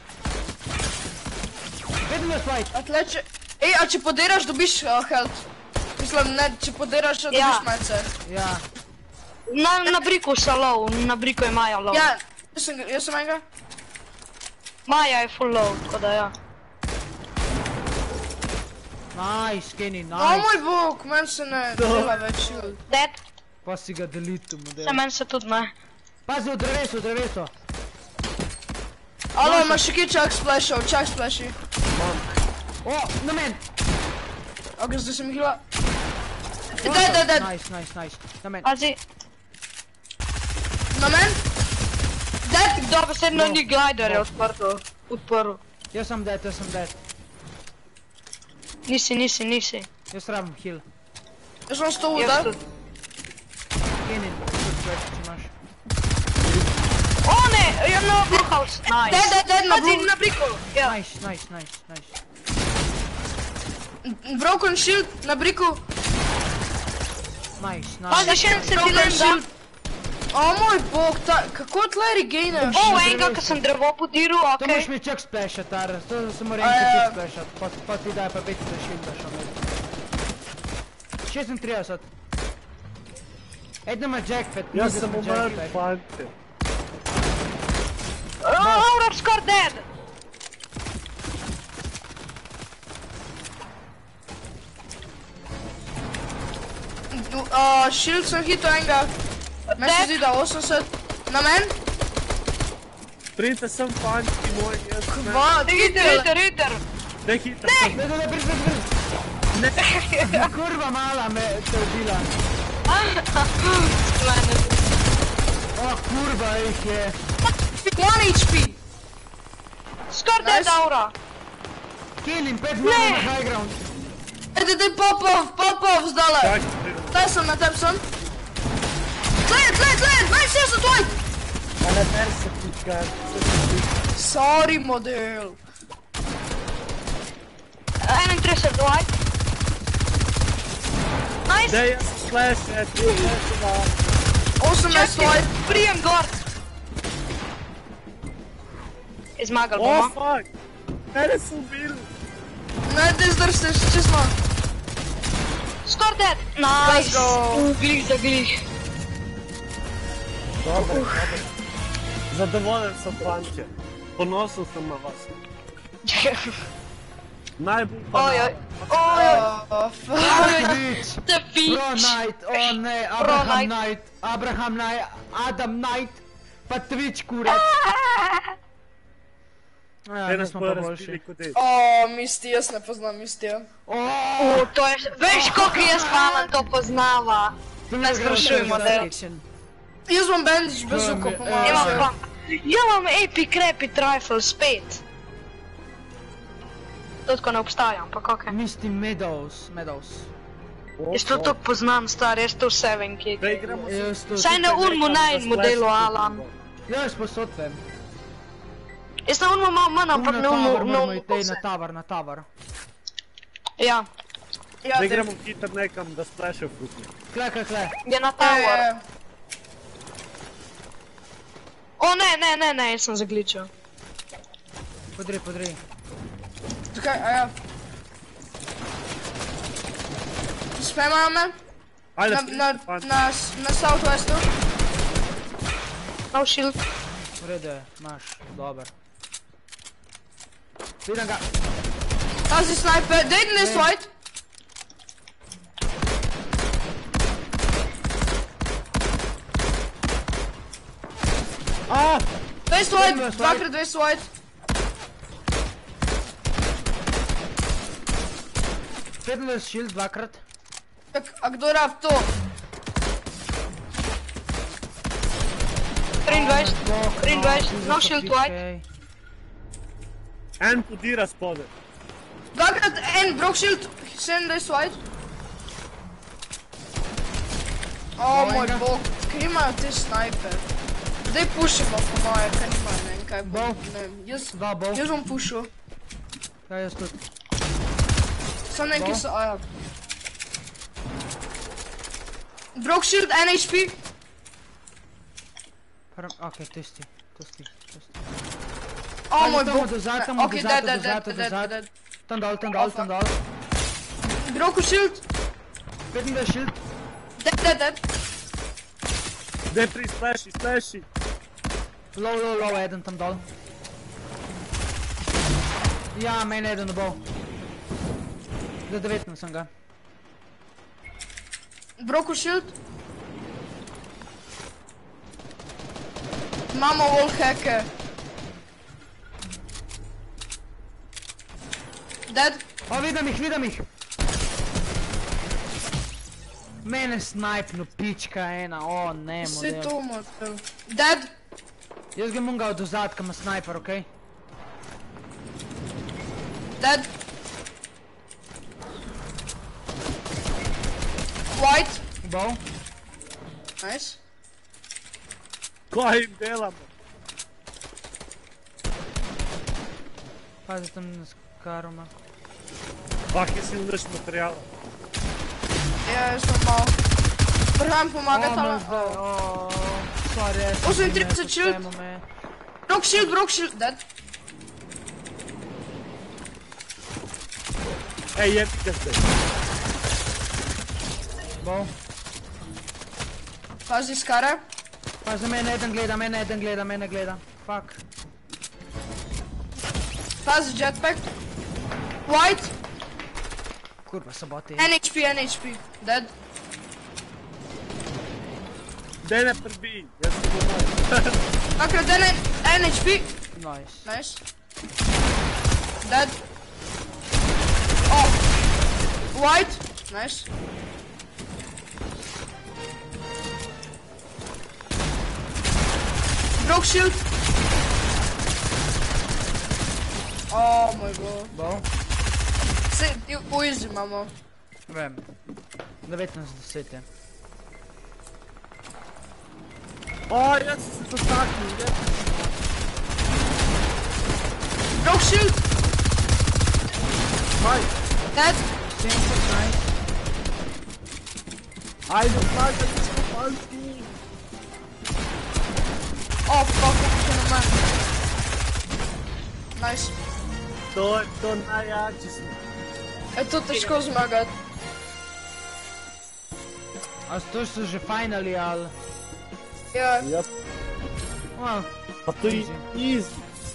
petindvajset white. A tle če... Ej, a če podiraš, dobiš uh, health. Mislim, ne, če podiraš, dobiš Ja. malce. Ja. Na, na briku so low, na briku je Maja low. Ja, jaz sem, jaz sem enega. Maja je full low, tako da ja. Nice, Kenny, O nice. moj bog, meni se ne dela več shield. Dead, Pa si ga delite v za model. meni se tudi ne. Pazi, v drevesu, v drevesu. Alo, imaš še kje čak splashov, čak splashi. O, na men. Ok, zdaj sem hila. Daj, daj, daj, Nice, nice, nice. Na men. Pazi, na men. Daj, dobro, sedno No. ni glider je odprto, odprl. Jaz sem dead, jaz sem dead. Nisi, nisi, nisi. Jaz rabim heal. jaz sem sto Jaz udar. tudi. Kenny, tudi flash, če imaš. O ne, je na blockhouse, nice. Daj, daj, daj, na Pazi, blue. na briku, ja. Nice, nice, nice, nice. Broken shield, na briku. Nice, Pazi, nice. še en se ti Broken len da. shield. O moj bog, ta, kako tle regainaš? O, Na enega, drevesu. ko sem drevo podiral, To okej. moraš mi čak splashat, Ar. To se mora A, enka ja. čak splashat. Pa, pa ti daj pa pet da shielda še med. šestintrideset. Eden ima jackpad, Jaz drugi sem ima umrl, jackpad. fante. Oh, Rob score dead. Uh, shield sem hitel enega. Meni se zdi, da osemdeset. Na men? Pridite sem, fanti moji, jaz ne. Dva, Ritter, tri, ritter, ritter. Ne hitro. Ne, ne, ne, prid, prid, prid. Kurva mala me te ubila. Mene. O, kurva jih je. one H P. Score dead, Nice. Aura. Kill him, pet mana na high ground. Ajde, daj popov, popov zdale. Čak, Tle sem, na tem sem. Tle, tle, tle, dvainšestdeset white. ale mer se pička. Sorry, model. enaintrideset, white. Nice. Daj, jaz slash, et, slash, osemnajst white. Prijem gor. Zmagali Oh, bomo. fuck! Mene so ubili! Ne, te zdrsteš, če smo. Score dead! Let's Nice! go. Glih za glih. Dobro, dobro. Zadovoljen sem, fantje. Ponosen sem na vas. Najbolj Ojoj, banalno. ojoj, Oh, fuck. Twitch! the Pro beach! Knight, o ne, Abraham Knight. Knight, Abraham Knight, Adam Knight, pa Twitch kurac. Ja, Te mi nas smo bojo pa razbili boljši. kot dec. O, Misti, jaz ne poznam Mistija. O, U, to je, veš koliko jaz Alan to poznava. Ne sprašujmo, da. Selection. Jaz bom bandič bazuko Imam, pomagal. Imam pa, ja imam epic rapid rifle spet. To tako ne obstaja, ampak okej. Misty Meadows, Meadows. Jaz to tako poznam, star, jaz to vse vem, kje Da je. igramo Jaz to... Saj na unmu naj modelu, Alan. Ja, jaz posod vem. Jaz na unmu malo manj, ampak Na na unmu, tower na moramo unmu iti, na vse. tower, na tower. Ja, Ja, Da igramo hitro nekam, da splashe fukne. Kle, kle, kle. je na Ja, tower. ja. O ne, ne, ne, ne, jaz sem zagličal. Podri, podri. Tukaj, a ja. Spemajo me? Ajde, Na, na, fantje. na, na southwestu. No shield. V redu je, imaš, dober. Vidim ga. Pazi sniper, dejte ne svojt. A! Dve svojt, Vidim ga, dvakrat dve svojt. petnajst shield dvakrat. Tak, a kdo rab to? triindvajset, triindvajset, no shield white. En podira spode. Dvakrat en, brok shield, sedemdesет svojt. O moj bog, kaj imajo te sniper? Daj pušimo po moje, kaj nima, ne vem kaj bo. Bol. Ne vem, jaz, Dva bol. jaz bom pušil. Ja, jaz tudi. Sam neki Bol. so, a ja. Brok shield, en H P. Prv, okej, tisti, tisti, tisti. O Ajde, moj tamo bog. do zad, tamo Ok, do dead, zad, dead, do dead, zad, do dead, zad. dead. Tam dol, tam dol, tam dol. Broku shield, petnajst shield. dead, dead, dead. Daj pri splashi, splashi. Low, low, low, eden tam dol. Ja, meni eden bo. Za devetnajst sem ga. Broku shield. Imamo wall hacke. Dead. O, vidim jih, vidim jih. Mene snajpnu, pička ena, o ne, Vse model. to motel. Dead. Jaz ga imam ga od ozadka, ima snajper, okej? Dead. White. Bow. Nice. Kaj jim delamo? Pazi tam na skaroma. Fak, jaz im naš materijala. Ja, jaz sem malo. Prihajam pomagat, O, ali... me zdaj, o, sorry, jaz sem osemintrideset ti shield. ne pospremo me. Broke shield, broke shield. Dead. Ej, jebite se. Bow. Pazi skare. Pazi, mene eden gleda, mene eden gleda, mene gleda. Fuck. Pazi jetpack. White. Kurva, saboti. N H P, N H P. Dead. Daj ne prbi, jaz se bom. Dakle, dead N H P. Nice. Nice. Dead. Oh. White. Nice. Broke shield. Oh moj bog. Bow. Se, uizi imamo. Vem. devetnajst deset je. O, jaz sem se dotaknil, jebite. Broke shield. Maj, Dead. Nice. ajde, plaga, nismo fanti. Oh fuck, kako se na meni. Nice. To je to najjači smo. E to težko zmagat. A to so že finali, ali? Ja, Ja, A, pa to je easy.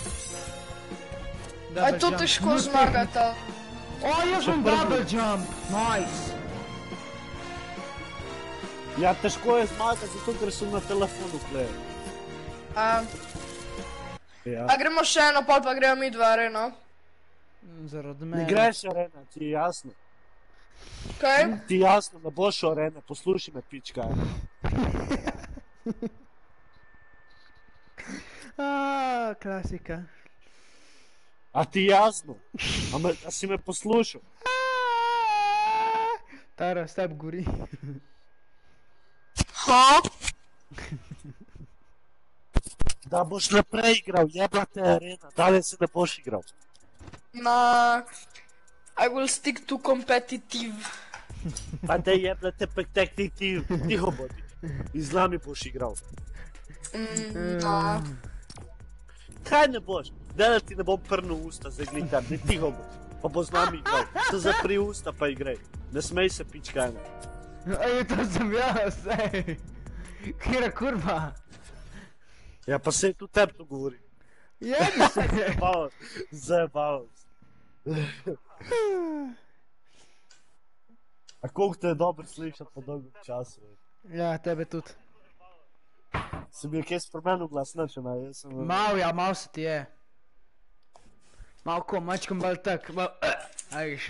double e to jump. težko zmagat, ali? O, jaz Še sem prvi. double jump, nice. Ja, težko je zmagati, zato ker sem na telefonu gledal. A, Ja. a gremo še eno, pol pa gremo mi dva areno. Zaradi Ne mene. greš arena, ti je jasno. Kaj? Ti je jasno, ne boš arene, poslušaj me, pička. A, klasika. A ti je jasno? A, me, a si me poslušal? Tara, step gori. Ha? Da boš naprej igral, jebla te arena, dalje se ne boš igral. Na... I will stick to competitive. Pa te jebla te pektek ti, ti, tiho bodi. In z nami boš igral. Mm, na... Kaj ne boš? Da ti ne bom prnil usta za glitar, ne tiho bodi. Pa bo z nami igral. Se zapri usta pa igraj. Ne smej se, pička ena. Ej, to sem jaz, ej. Kjera kurva? Ja, pa se tu tebi to govori. Jebi se. Zabavam, zabavam. A koliko te je dobro slišati po dolgem času? Ja, tebe tudi. Si bil kje spremenil glas, neče naj, jaz sem... Mal, ja, mal se ti je. Malko, mačkom bolj tak, mal... A viš.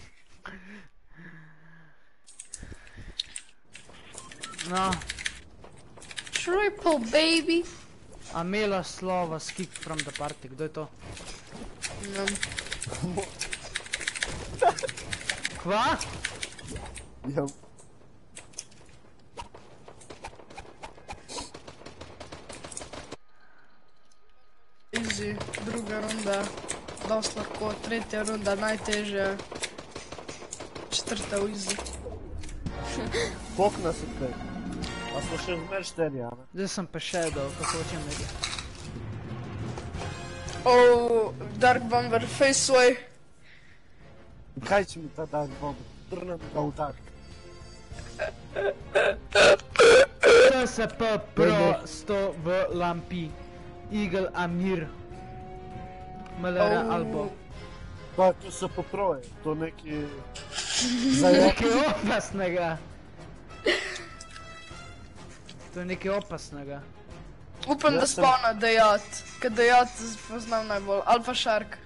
No, Triple baby. Amela Slova, skip from the party, kdo je to? No. Kva? Ja, Easy, druga runda. Dost lahko, tretja runda najtežja. Četrta easy. koliko nas je tukaj? Pa smo še zmer šteri, a ne? Zdaj sem pa shadow, kako hočem reči. Oh, Dark Bomber, face away. Kaj će mi ta dan bomba? Drnem ga u dark. T S P Pro sto v lampi. Eagle Amir. M L R Oh. Albo. Pa to se poproje, to neki... Zajek. Nekaj opasnega. To je nekaj opasnega. Upam, Ja da sem- spawna Dejat, ker Dejat poznam najbolj. Alpha Shark.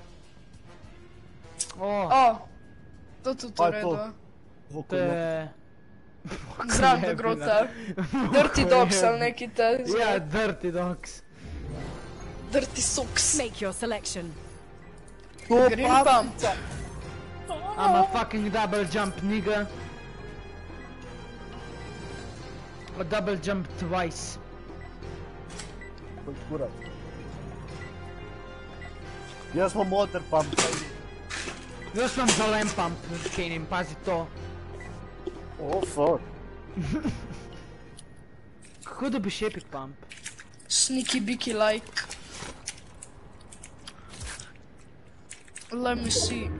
O, O, to tudi Pa v je to. redu. to je... Zdrav do grota. Dirty Dogs ali neki te. Ja, Dirty Dogs. Dirty Socks. Make your selection. Green Pump. I'm a fucking double jump nigga. A double jump twice. Koji kurac. Ja smo motor pump. Još sam za lamp pump, Kenim, pazi to. Oh fuck. Kako dobiš epic pump? Sneaky Beaky like. Let me see.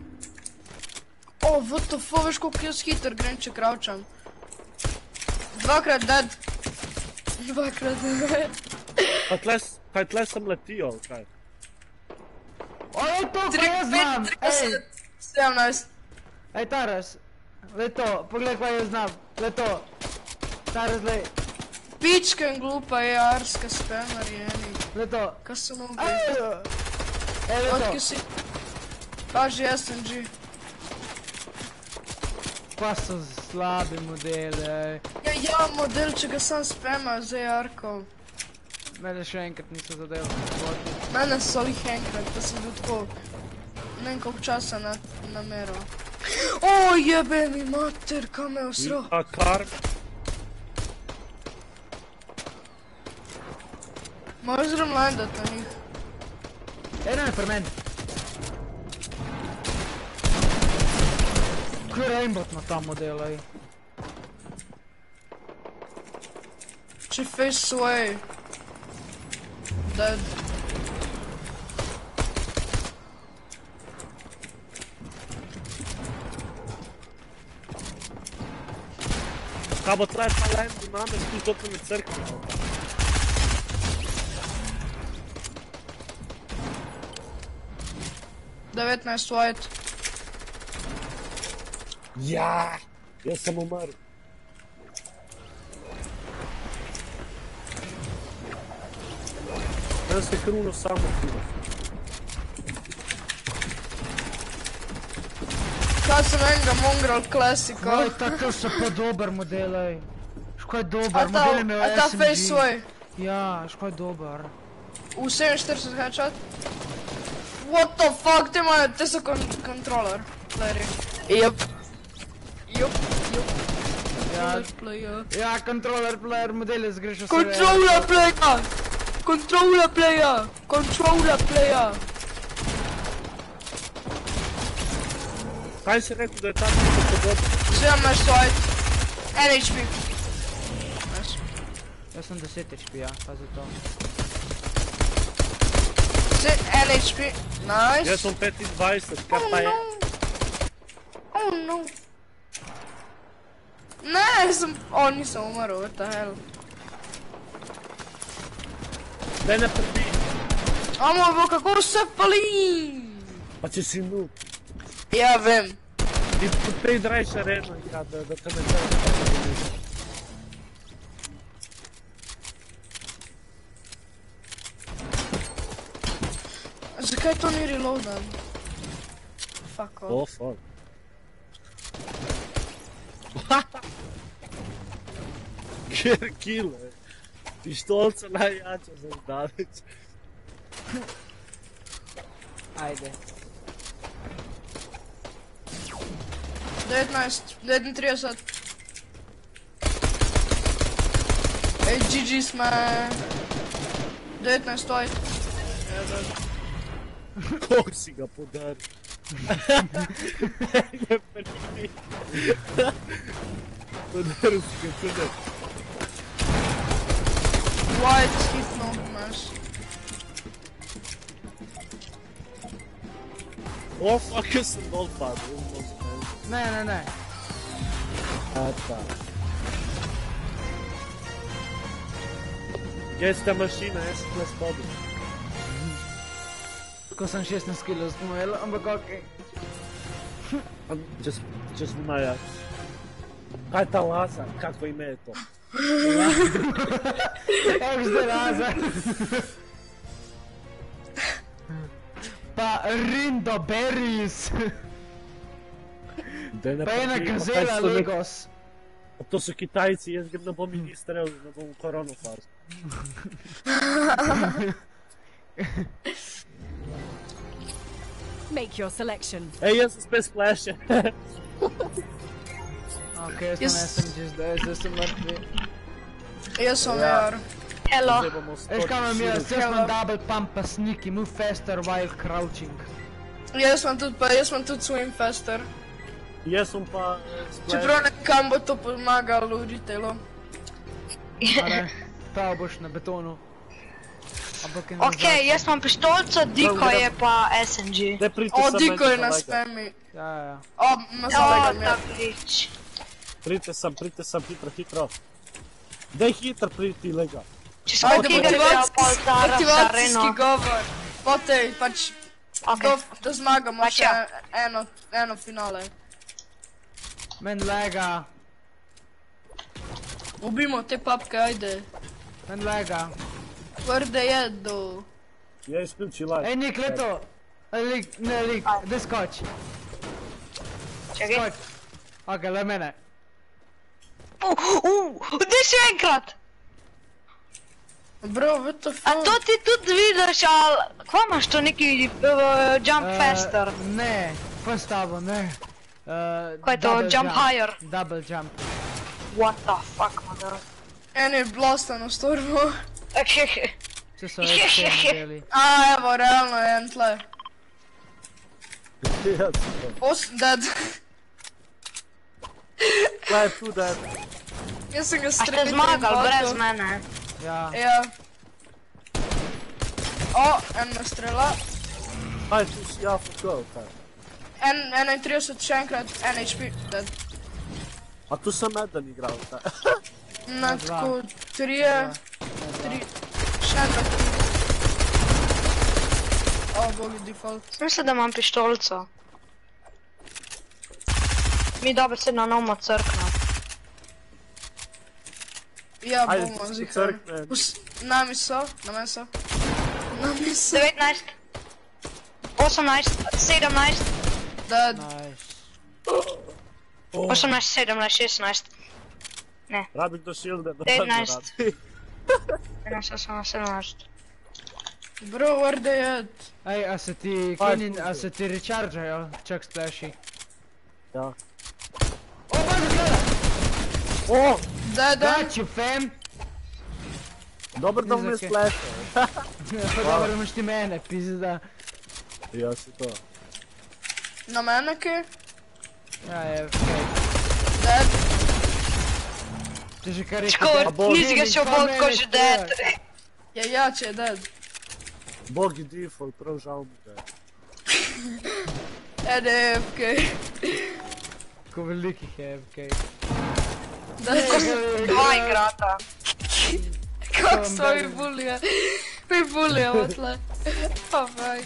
Oh, what the fuck, veš koliko jaz hiter grem, če croucham. Dvakrat dead. Dvakrat dead. Pa tle, s- kaj tle sem letio, ali kaj? O, je to, pa Tri, jaz znam! pet, Ej, trideset, sedemnajst. ej, Taras. Le to, pogledaj kaj jaz znam. Le to. Taras, le, Pička in glupa je arska spamer jeni. le to. Kaj so nobi? Ej, ej, le Odkaj to. si? Kaži S M G. Pa so slabi modeli, ej. Ja, ja, model, če ga sam spamajo, zdaj Arko. Mene še enkrat niso zadeli. Mene so jih enkrat, da sem bil tako, ne vem koliko časa na, nameral. O, jebe mi mater, kam me je usro. A kar? Možeš remlandat na njih. Ej, ne, pri meni. Kaj Rainbot na ta model, ej. Če face away. Dead. Kaj bo tle talent name, tu točno med crkvi. devetnajst white. Ja, jaz sem umrl. Jaz se kruno samo krivo. Kaj sem enega Mongrel klasika. Oj, ta to so pa dober model, ej. Škaj A dober, ta, model imel a ta S M G. face svoj. Ja, škaj dober. V sedeminštirideset headshot. What the fuck, te imajo, te so kon controller. Playeri. Jup. Jup, jup. Ja, Player. ja, controller player, model je zgrešil se. Controller player! Controller player! Controller player! Kaj si rekel, da je ta nekaj podobno? sedem imaš svoj. en H P. Nice. Jaz sem deset H P, ja, pazi to. en H P. Nice. Jaz sem petindvajset, kaj Oh pa je? no. Oh no. Ne, sem... O, nisem umrl, what the hell. Daj ne prvi. O moj bog, kako se pali! Pa če si noob. Ja, vem. Ti prej drajš areno, ja, da, da te ne treba. Zakaj to ni reloadan? Fuck off. Oh, fuck. Kjer kile. Pištolca najjača za zdaleč. Ajde. devetnajst, devetintrideset. Ej, G G sme... devetnajst white. Koliko si ga podaril? Ne prvi. Podaril si ga podaril. White hitno imaš. O, fuck, jaz sem dol padel. Ne, ne, ne. Ata. Gdje je ta mašina, jaz sem tle spodil. Ko sem šestnajst kilo zmojel, ampak okej. Just, just najjač. Kaj je ta Lazar? Kako ime je to? Evo zdaj Lazar. Pa Rindo Berries. Pa ena gazela Legos. To so Kitajci, jaz ne bom jih strel, ne bom v koronu fazu. Make your selection. Ej, jaz sem spet splaše. Ok, jaz Jaz- sem S M G zdaj, zdaj sem mrtvi. Jaz sem Ja. jar. Hello. Zdaj bomo Veš kaj imam jaz, stočili. jaz imam double pump pa sneaky, move faster while crouching. Jaz sem tudi pa, jaz sem tudi swim faster. Jaz sem pa eh, splash. Čeprav ne kam bo to pomagalo v retailu. A ne, prav boš na betonu. Ampak je Ok, jaz imam pištolco, Diko je pa S M G. Daj pridite O, sem Diko je meni, na lajka. spami. Ja, ja, ja. O, ima O, svojega ta mjera. blič. Pridite sem, pridite sem, hitro, hitro. Daj hitro priti, lega. Če smo Ajde, igrali motivac- pol Tara motivacijski Sareno. govor. Potej, pač, Ok. do, da zmagamo Pač še ja. eno, eno finale. Men lega, Ubimo te papke, ajde. men lega. Tvrde jedo. Ja, isključi live. Ej, Nik, leto. Ej, Lik, ne, Lik, daj skoč. Čakaj. Skoč. Ok, le mene. Uh, uh, Daj še enkrat. Bro, what the A fuck? to ti tudi vidiš, ali... Kva imaš to neki uh, jump Eh, faster? Ne, pa s tabo, ne. Uh, Kaj je to, double jump higher? Double jump. What the fuck, mother? En je blasta na stormu. Ok, Če so ekstrem modeli. A, evo, realno je en tle. Ja, super. Os, dead. Kaj je tu, da Jaz sem ga a ste streljal. zmagali brez mene? Ja. Ja. O, ena strela. Kaj tu si ja, fuck, kaj? En, enaintrideset še enkrat, en H P, dead. A tu sam jedan igrao, da. Na dva. tako, trije, tri, še dva, tri. O, bogi default. Mislim, da imam pištolco. Mi dobro se na novo crkno. Ja, Ajde, bomo, ti zihar. crkne. Us- Nami so, na meni so. Nami so. devetnajst. osemnajst. sedemnajst. Dead. Nice. osemnajst, sedemnajst, šestnajst. Rabim do shielda da devetnajst. radi. sedemnajst, osemnajst, sedemnajst. Bro, where they at? Ej, a se ti Kenin, a se ti rechargeajo? Čak splashi. Ja. O, baš gleda! O! Dead, dead. Got you, fam! Dobro da me Nizake. splaše. Pa dobro imaš ti mene, pizda. Ja si to. Na mene ki? Ja, je, okej. Dead. Ti že kar rekel, Škod, bol- nisi ga še obodko že dead. Ja, ja, če je dead. Bogi default, prav žal mi ga je. N F K. Ko velikih je, okej. Dead. Dva igrata. Kako so mi bulije? Mi bulijamo tle. Pa faj.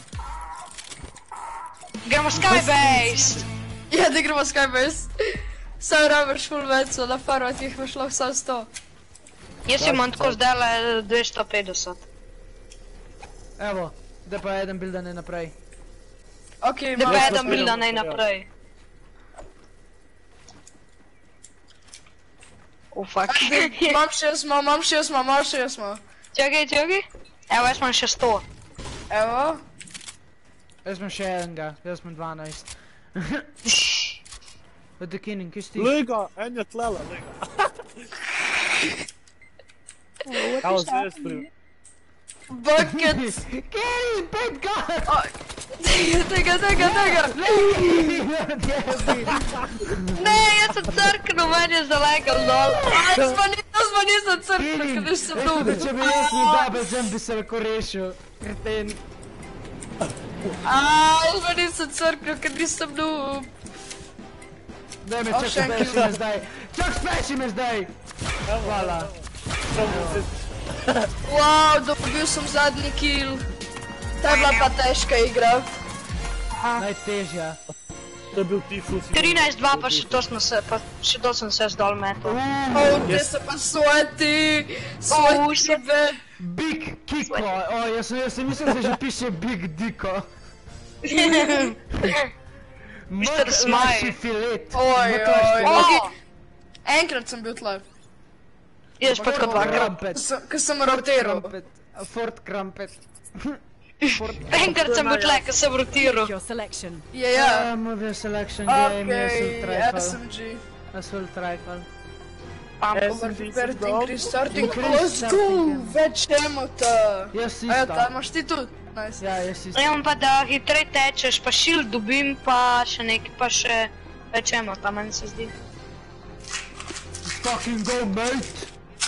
Gremo Skybase. Ja, da gremo Skybase. Sam rabiš full veco, na farvat jih imaš lahko sam sto. Jaz imam tako zdajle dvesto petdeset. Evo, da pa jedan buildane naprej. Ok, Da pa imam. jedan bil da naj naprej. Oh fuck. Imam šestma, imam šestma, imam šestma. Čakaj, čakaj. Evo, jaz imam še sto. Evo. Jaz imam še enega, jaz imam dvanajst. Ode Kenin, kje si ti? Liga, en je tlela, liga. Evo zdaj jaz pri... Bucket. Kenin, pet god! Tega, tega, tega. Ne, jaz sem crknil, meni je zalegal dol. Jaz pa ni- jaz pa nisem crkva, Kenin, kad nisem veš, da dobil. če bi jaz imel double jump, bi se lahko rešil. Kreten. Aaa, jaz pa nisem crkva, kad nisem dobil. Daj me, O, čak še en splashi kill. me zdaj. Čak splashi me zdaj! Hvala. Wow, dobil sem zadnji kill. Ta je bila pa težka igra. Najtežja. To je bil tifus. trinajst dva pa še to smo se, pa še to sem se zdol metal. Oh, te se pa sweaty. Sweaty shit. be. Big Kiko. O, jaz sem, jaz sem mislil, da že piše Big Diko. mister Mrk Smile. laši filet. Oj, Mrk laši oj. filet. Ok. Enkrat sem bil tle. Jaz pa tako dvakrat. Krampet. Ko sem rotiral. Krampet. Fort Krampet. Fort Enkrat sem bil tle, ko sem rotiral. Your selection. Je, ja. Ja, movie selection game, jaz sem Ok, trifle. S M G. Jaz sem trifle. Pam. Over preparing, restarting. Increase Let's go! starting. Več emota. Jaz A ja, isto. ta imaš ti tudi? Nice. Ja, jaz isto. Imam pa da hitrej tečeš, pa shield dobim, pa še nekaj, pa še več emota, meni se zdi. Fucking go, mate.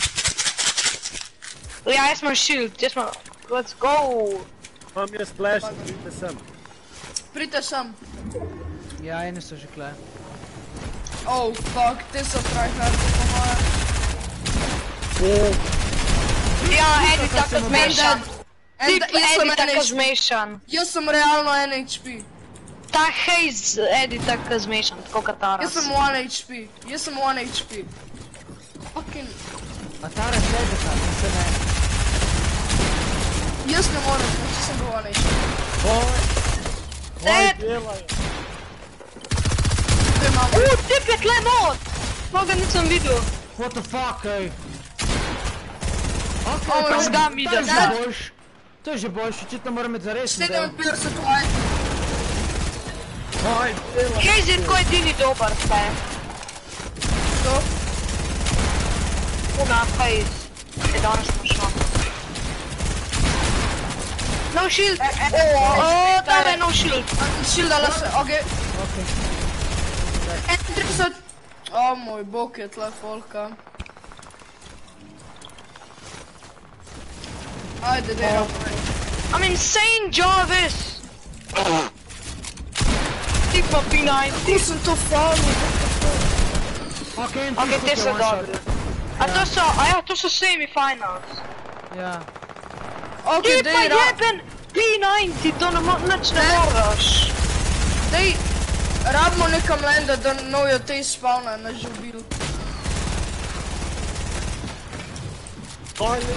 Ja, jaz imam shield, jaz imam... Let's go! Mam je splash, vidite sem. Pridite sem. Ja, eni so že kle. Oh, fuck, te so tryhardi po moje. Ja, eni tako zmešan. En, Tip, jaz sem eni en tako H P. zmešan. Jaz sem realno en H P. Ta haze, eni tako zmešan, tako kataras. Jaz sem one H P. Jaz sem one H P. Fucking... A ta razsede ta, pa se ne. Jaz ne morem, znači sem bil one H P. Oj, Dead! delajo. Dve imamo. U, tip je tle not! Moga nisem videl. What the fuck, ej. Ok, Ovo to je je- zga to mi, je da že da. boljš. To je že boljš, očitno moram imeti za res. sedeminpetdeset white. Oj, delajo. Haze je tako edini dober, sve. To? Una haze. Je danes našla. No shield! O, tam je no shield. Shield dala se, okej. trideset. O moj bog je tle folka. Ajde, dej naprej. I'm insane, Jarvis! Tip pa P Tu devetnajst. sem to falil. Ok, en Ok, te so dobri. A to so, a ja, to so semi-finals. Ja. Ok, Ti pa dej, ra... jeben P devetdeset, to ne mo- nič ne moraš. Dej, rabimo nekam lenda, da novijo te spavna na žubil. Kaj je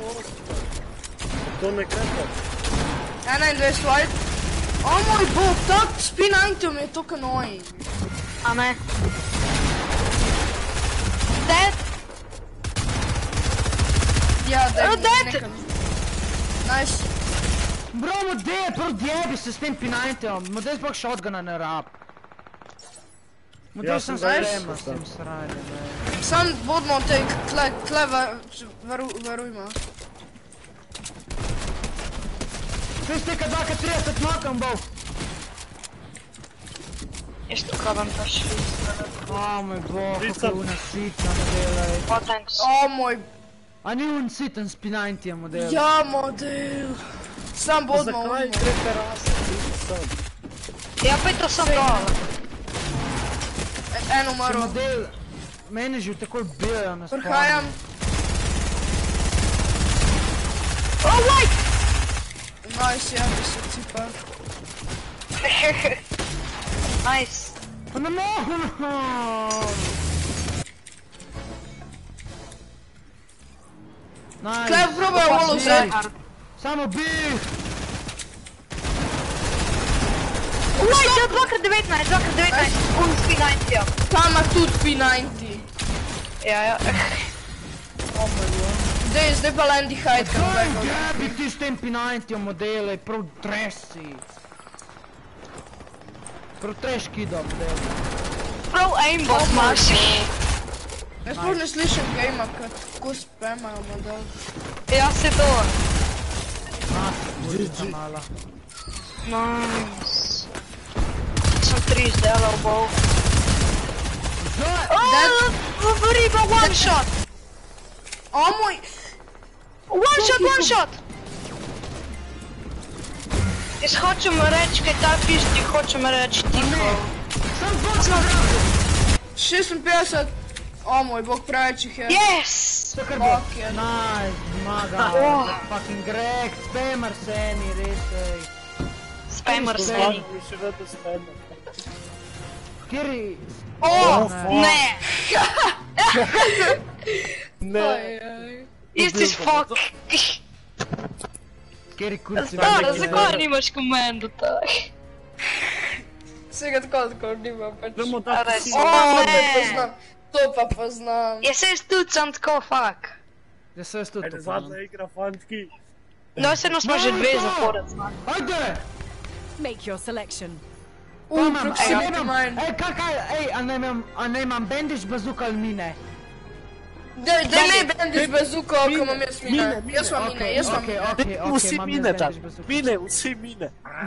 to ne krepa? enaindvajset white. O moj bog, tak s P devetdeset mi je toliko annoying. A ne? Dead? Ja, dej, Oh, dead! nekam. Nice. Bro, model, prodjebi se s tem P devetdeset, model sploh shotguna ne rab. Model Ja, sem sem ga sprema jaz s tem sranjem, ne. Sam bodimo te, tle, tle, veru, verujmo. Ti ste ka dva ka trideset nokam bol. Jaz to kabam pa še. O moj bog, kako je Nisem. unasitna model, ej. Oh, thanks. O moj, A ni unsiten s P devetdeset model? ja model. Sam bodimo Zakaj ujmo. grete rase? Nisem. Ja, pa je to sam dol. En Če umrl. model, mene že takoj bijajo na spawnu. Prihajam. Oh, white! Nice, ja, bi se cipa. Nice. Pa ne mogu! Nice. Tle, probaj volo vzeti. Samo bi! White, dva krat devetnajst, dva krat devetnajst. Un s P devetnajst, ja. Tam ima tudi P devetdeset. Ja, ja. Dej, zdaj pa Landy Hyde, kam Kaj bekal. jebi ti s tem P devetdeset modele, prav dresi. Prav trash kidam, model. Prav aimbot imaš. Jaz sploh ne slišim gejma, kako spamajo model. Ja, se to. Ah, bolica mala. Nice. Sem tri izdelal bol. Dead. Oh, riba, one shot. O moj, One shot, one shot. Jaz hočem reči, kaj ta pišti, hočem reči tiho. Sam dva šestinpetdeset. O moj bog, preveč jih je. Yes! Fuck je. Nice, zmaga. Oh. Fucking Greg, spamer se mi, res, ej. Spammer se Spomnim, ni. mi še vedno spomnim. Kjeri... Oh, ne! Ne, Isti fuck. Kjeri kurci... Stara, zakaj nimaš komendota? Vsega tako, tako nima pač. gremo A dati res? si. O, O, to ne. poznam. To pa poznam. Ja, se jaz tudi sem tako fuck. Ja se jaz tudi Ajde, to zadnja poznam. igra, fantki. No, se nas smo že dve zapored znali. Ajde! Make your selection. U, Pa imam, ej, proximity nemam, mine. ej, kaj, kaj, ej, a ne imam, a ne imam bandiš bazuka ali mine? Daj, daj ne bandiš bazuko, ko imam jaz mine. Mine, mine. Jaz imam mine, Okej, jaz imam okej, mine. okej, okej, Vsi imam mine jaz tam. bandiš bazuka. Mine, vsi mine.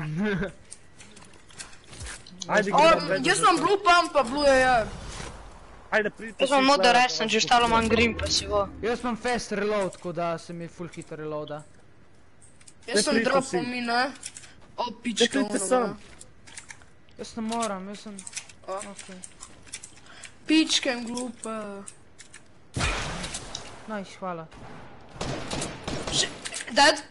Ajde, O, gremo bandiš jaz imam bazuko. blue pump, pa blue A R. Ajde, pridite Jaz imam si moda gledat, resen, pa že vas ostalo puščam. manj grim pa si vo. Jaz imam fast reload, tako da se mi full hit reloada. Jaz sem pridite dropal si. mine. O, pička. Pridite ono, sem. ne. Jaz ne moram, jaz sem... O. Okej. Pičke in glupe. Nice, hvala. Dead?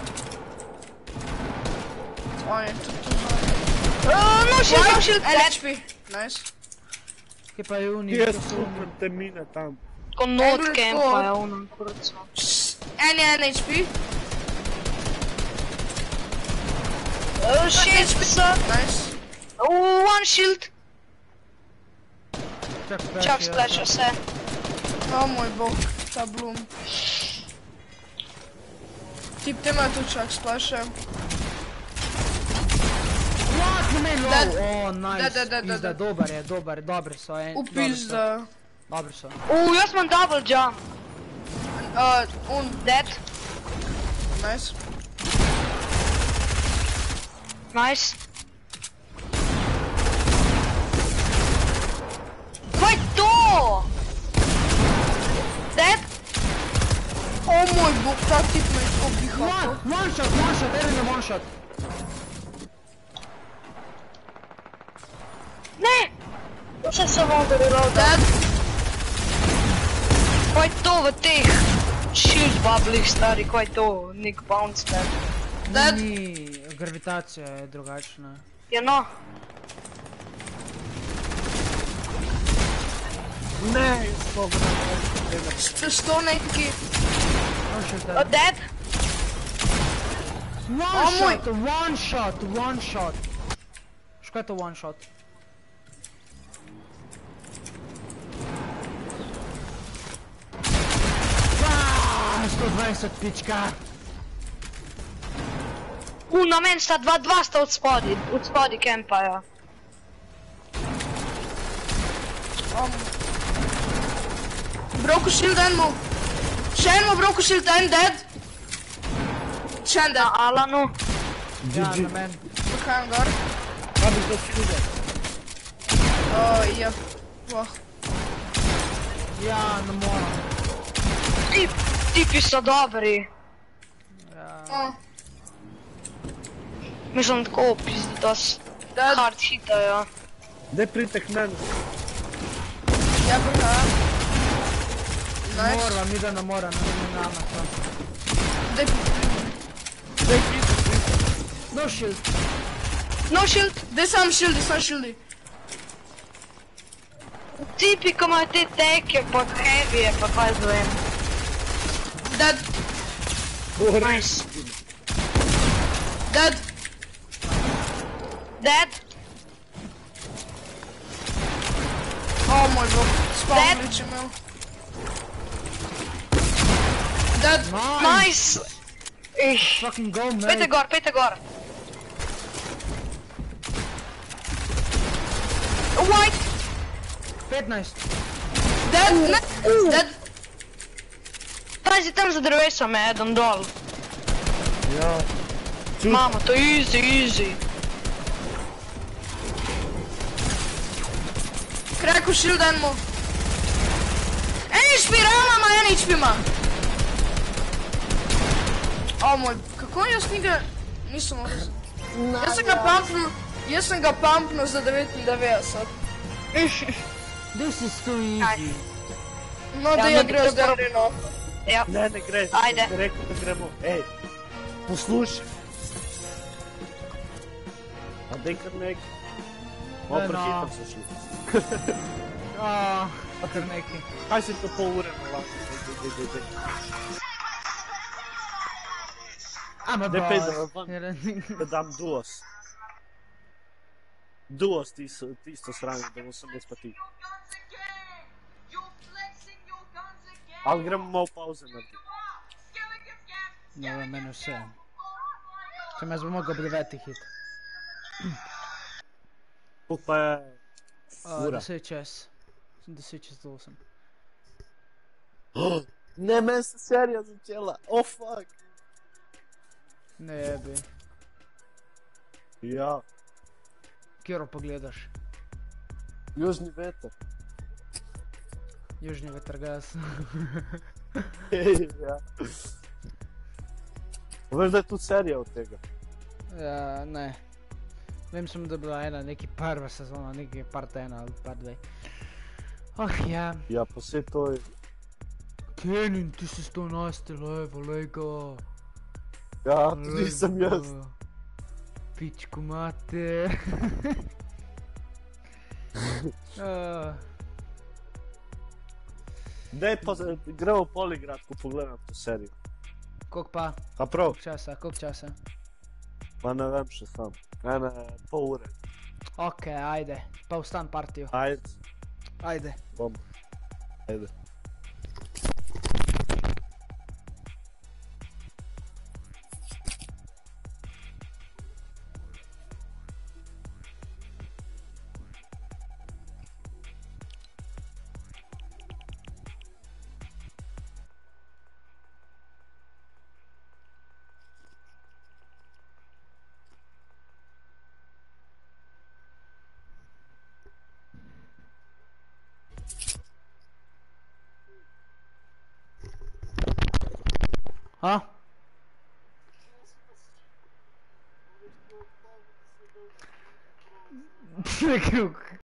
O, je tu, tu. No shield, no shield, N dead. H P. Nice. Kje pa je uni? Jaz kupim te mine tam. Ko not campa je ono, kurco. En je N H P. Šest psa. Nice. One shield. Čak Čak splash, splaša se. O moj bog, ta bloom. Tip, te ima tu čak splaše. What, na meni Dead. low, o, nice, Dead, dead, dead, pizda, dead. dobar je, dobar, dobri so, en, dobri so, Upizda. dobri so. U, jaz imam double jump. Uh, un, Dead. nice. Nice. Kaj je to? Dead. O moj bog, ta tip me je tako One, bihal. one shot, one shot, Eren je one shot. Ne. To se samo reload. Dead. Kaj je to v teh shield bubblih, stari, kaj je to? Nek bounce pad. Dead. Ni, gravitacija je drugačna. Ja no. Ne, jaz to vrnem. Sto, sto neki. No, še A zdaj. dead? One O, moj. shot, one shot, one shot. Škaj je to one shot? Aaaa, sto dvajset pička. U, na men sta dva, dva sta od spodi, od spodi kempaja. Um, broken shield enmo. Še enmo broken shield, en dead. Še en Na dead. Alanu. Ja, G G. na men. Prihajam gor. Kaj bi to šilde? O, ja. Vah. Ja, ne moram. Tip, tipi so dobri. Ja. O, Mislim, tako pizdi, da s dead. hard hitajo. Daj pridite k meni. Ja, prihajam. Nice. Morva, mi da ne mora, ne ne nama to. Daj, Daj pridite, pridite. No shield. no shield. Daj sam shieldi, sam shieldi. Tipi, ko imajo te teke, pa heavyje, pa kaj zvem. Dead. Nice. Dead. Dead? O moj bog. Spawn Dead. glitch imel. Dead. Nice. Nice! Ih, Fucking go, pejte mate. gor, pejte gor. White! petnajst. Dead. Ne. Dead. Pazi tam za drevesom je eden dol. Ja. Čut. Mamo, to je easy, easy. Krako shield enmo. En H P rama ima, en H P ima. O moj, kako jaz njega nisem mogel. Jaz sem ga pumpnul, jaz sem ga pumpnul za devetindevetdeset. This is too easy. No, da Ja, je no, gre to- zdaj no. Ja, Ne, ne gre. Ajde. Ti rekel, da gremo. Ej, poslušaj. A daj kar nek. Malo Ne, no. prehitro so šli. Ah, kar neki. Kaj si to pol ure na lahko? Daj, daj, daj, daj. I'm a Daj, pej, da boss. vam- Da dam duos. Duos tisto, tisto sranje, da bom sem jaz pa ti. Ali gremo malo pauze narediti? No, meni vse. Če me zbo mogel ob devetih hit. Koliko pa je Uh, ura? deset čez. Sem deset čez osem. Oh, ne, meni se serija začela. Oh, fuck. Ne jebi. Ja, Kjero pogledaš? južni veter. Južni vetrgas. Ja. Veš, da je tudi serija od tega. Ja, ne. Vem samo, da je bila ena, neki prva sezona, neki part ena ali part dve. Oh ja. Ja, pa vse to je... Kenin, ti si sto enajsti level, lej ga. Ja, tudi sem jaz. Pičku mater. uh, Daj pa, z- gremo poligrat, ko pogledam to serijo. koliko pa? A prav, Koliko časa? Koliko časa? pa ne vem še sam. Ene, pol ure. Ok, ajde. Pa vstan partijo. Ajde, Ajde. bom. Ajde. A? Kruk.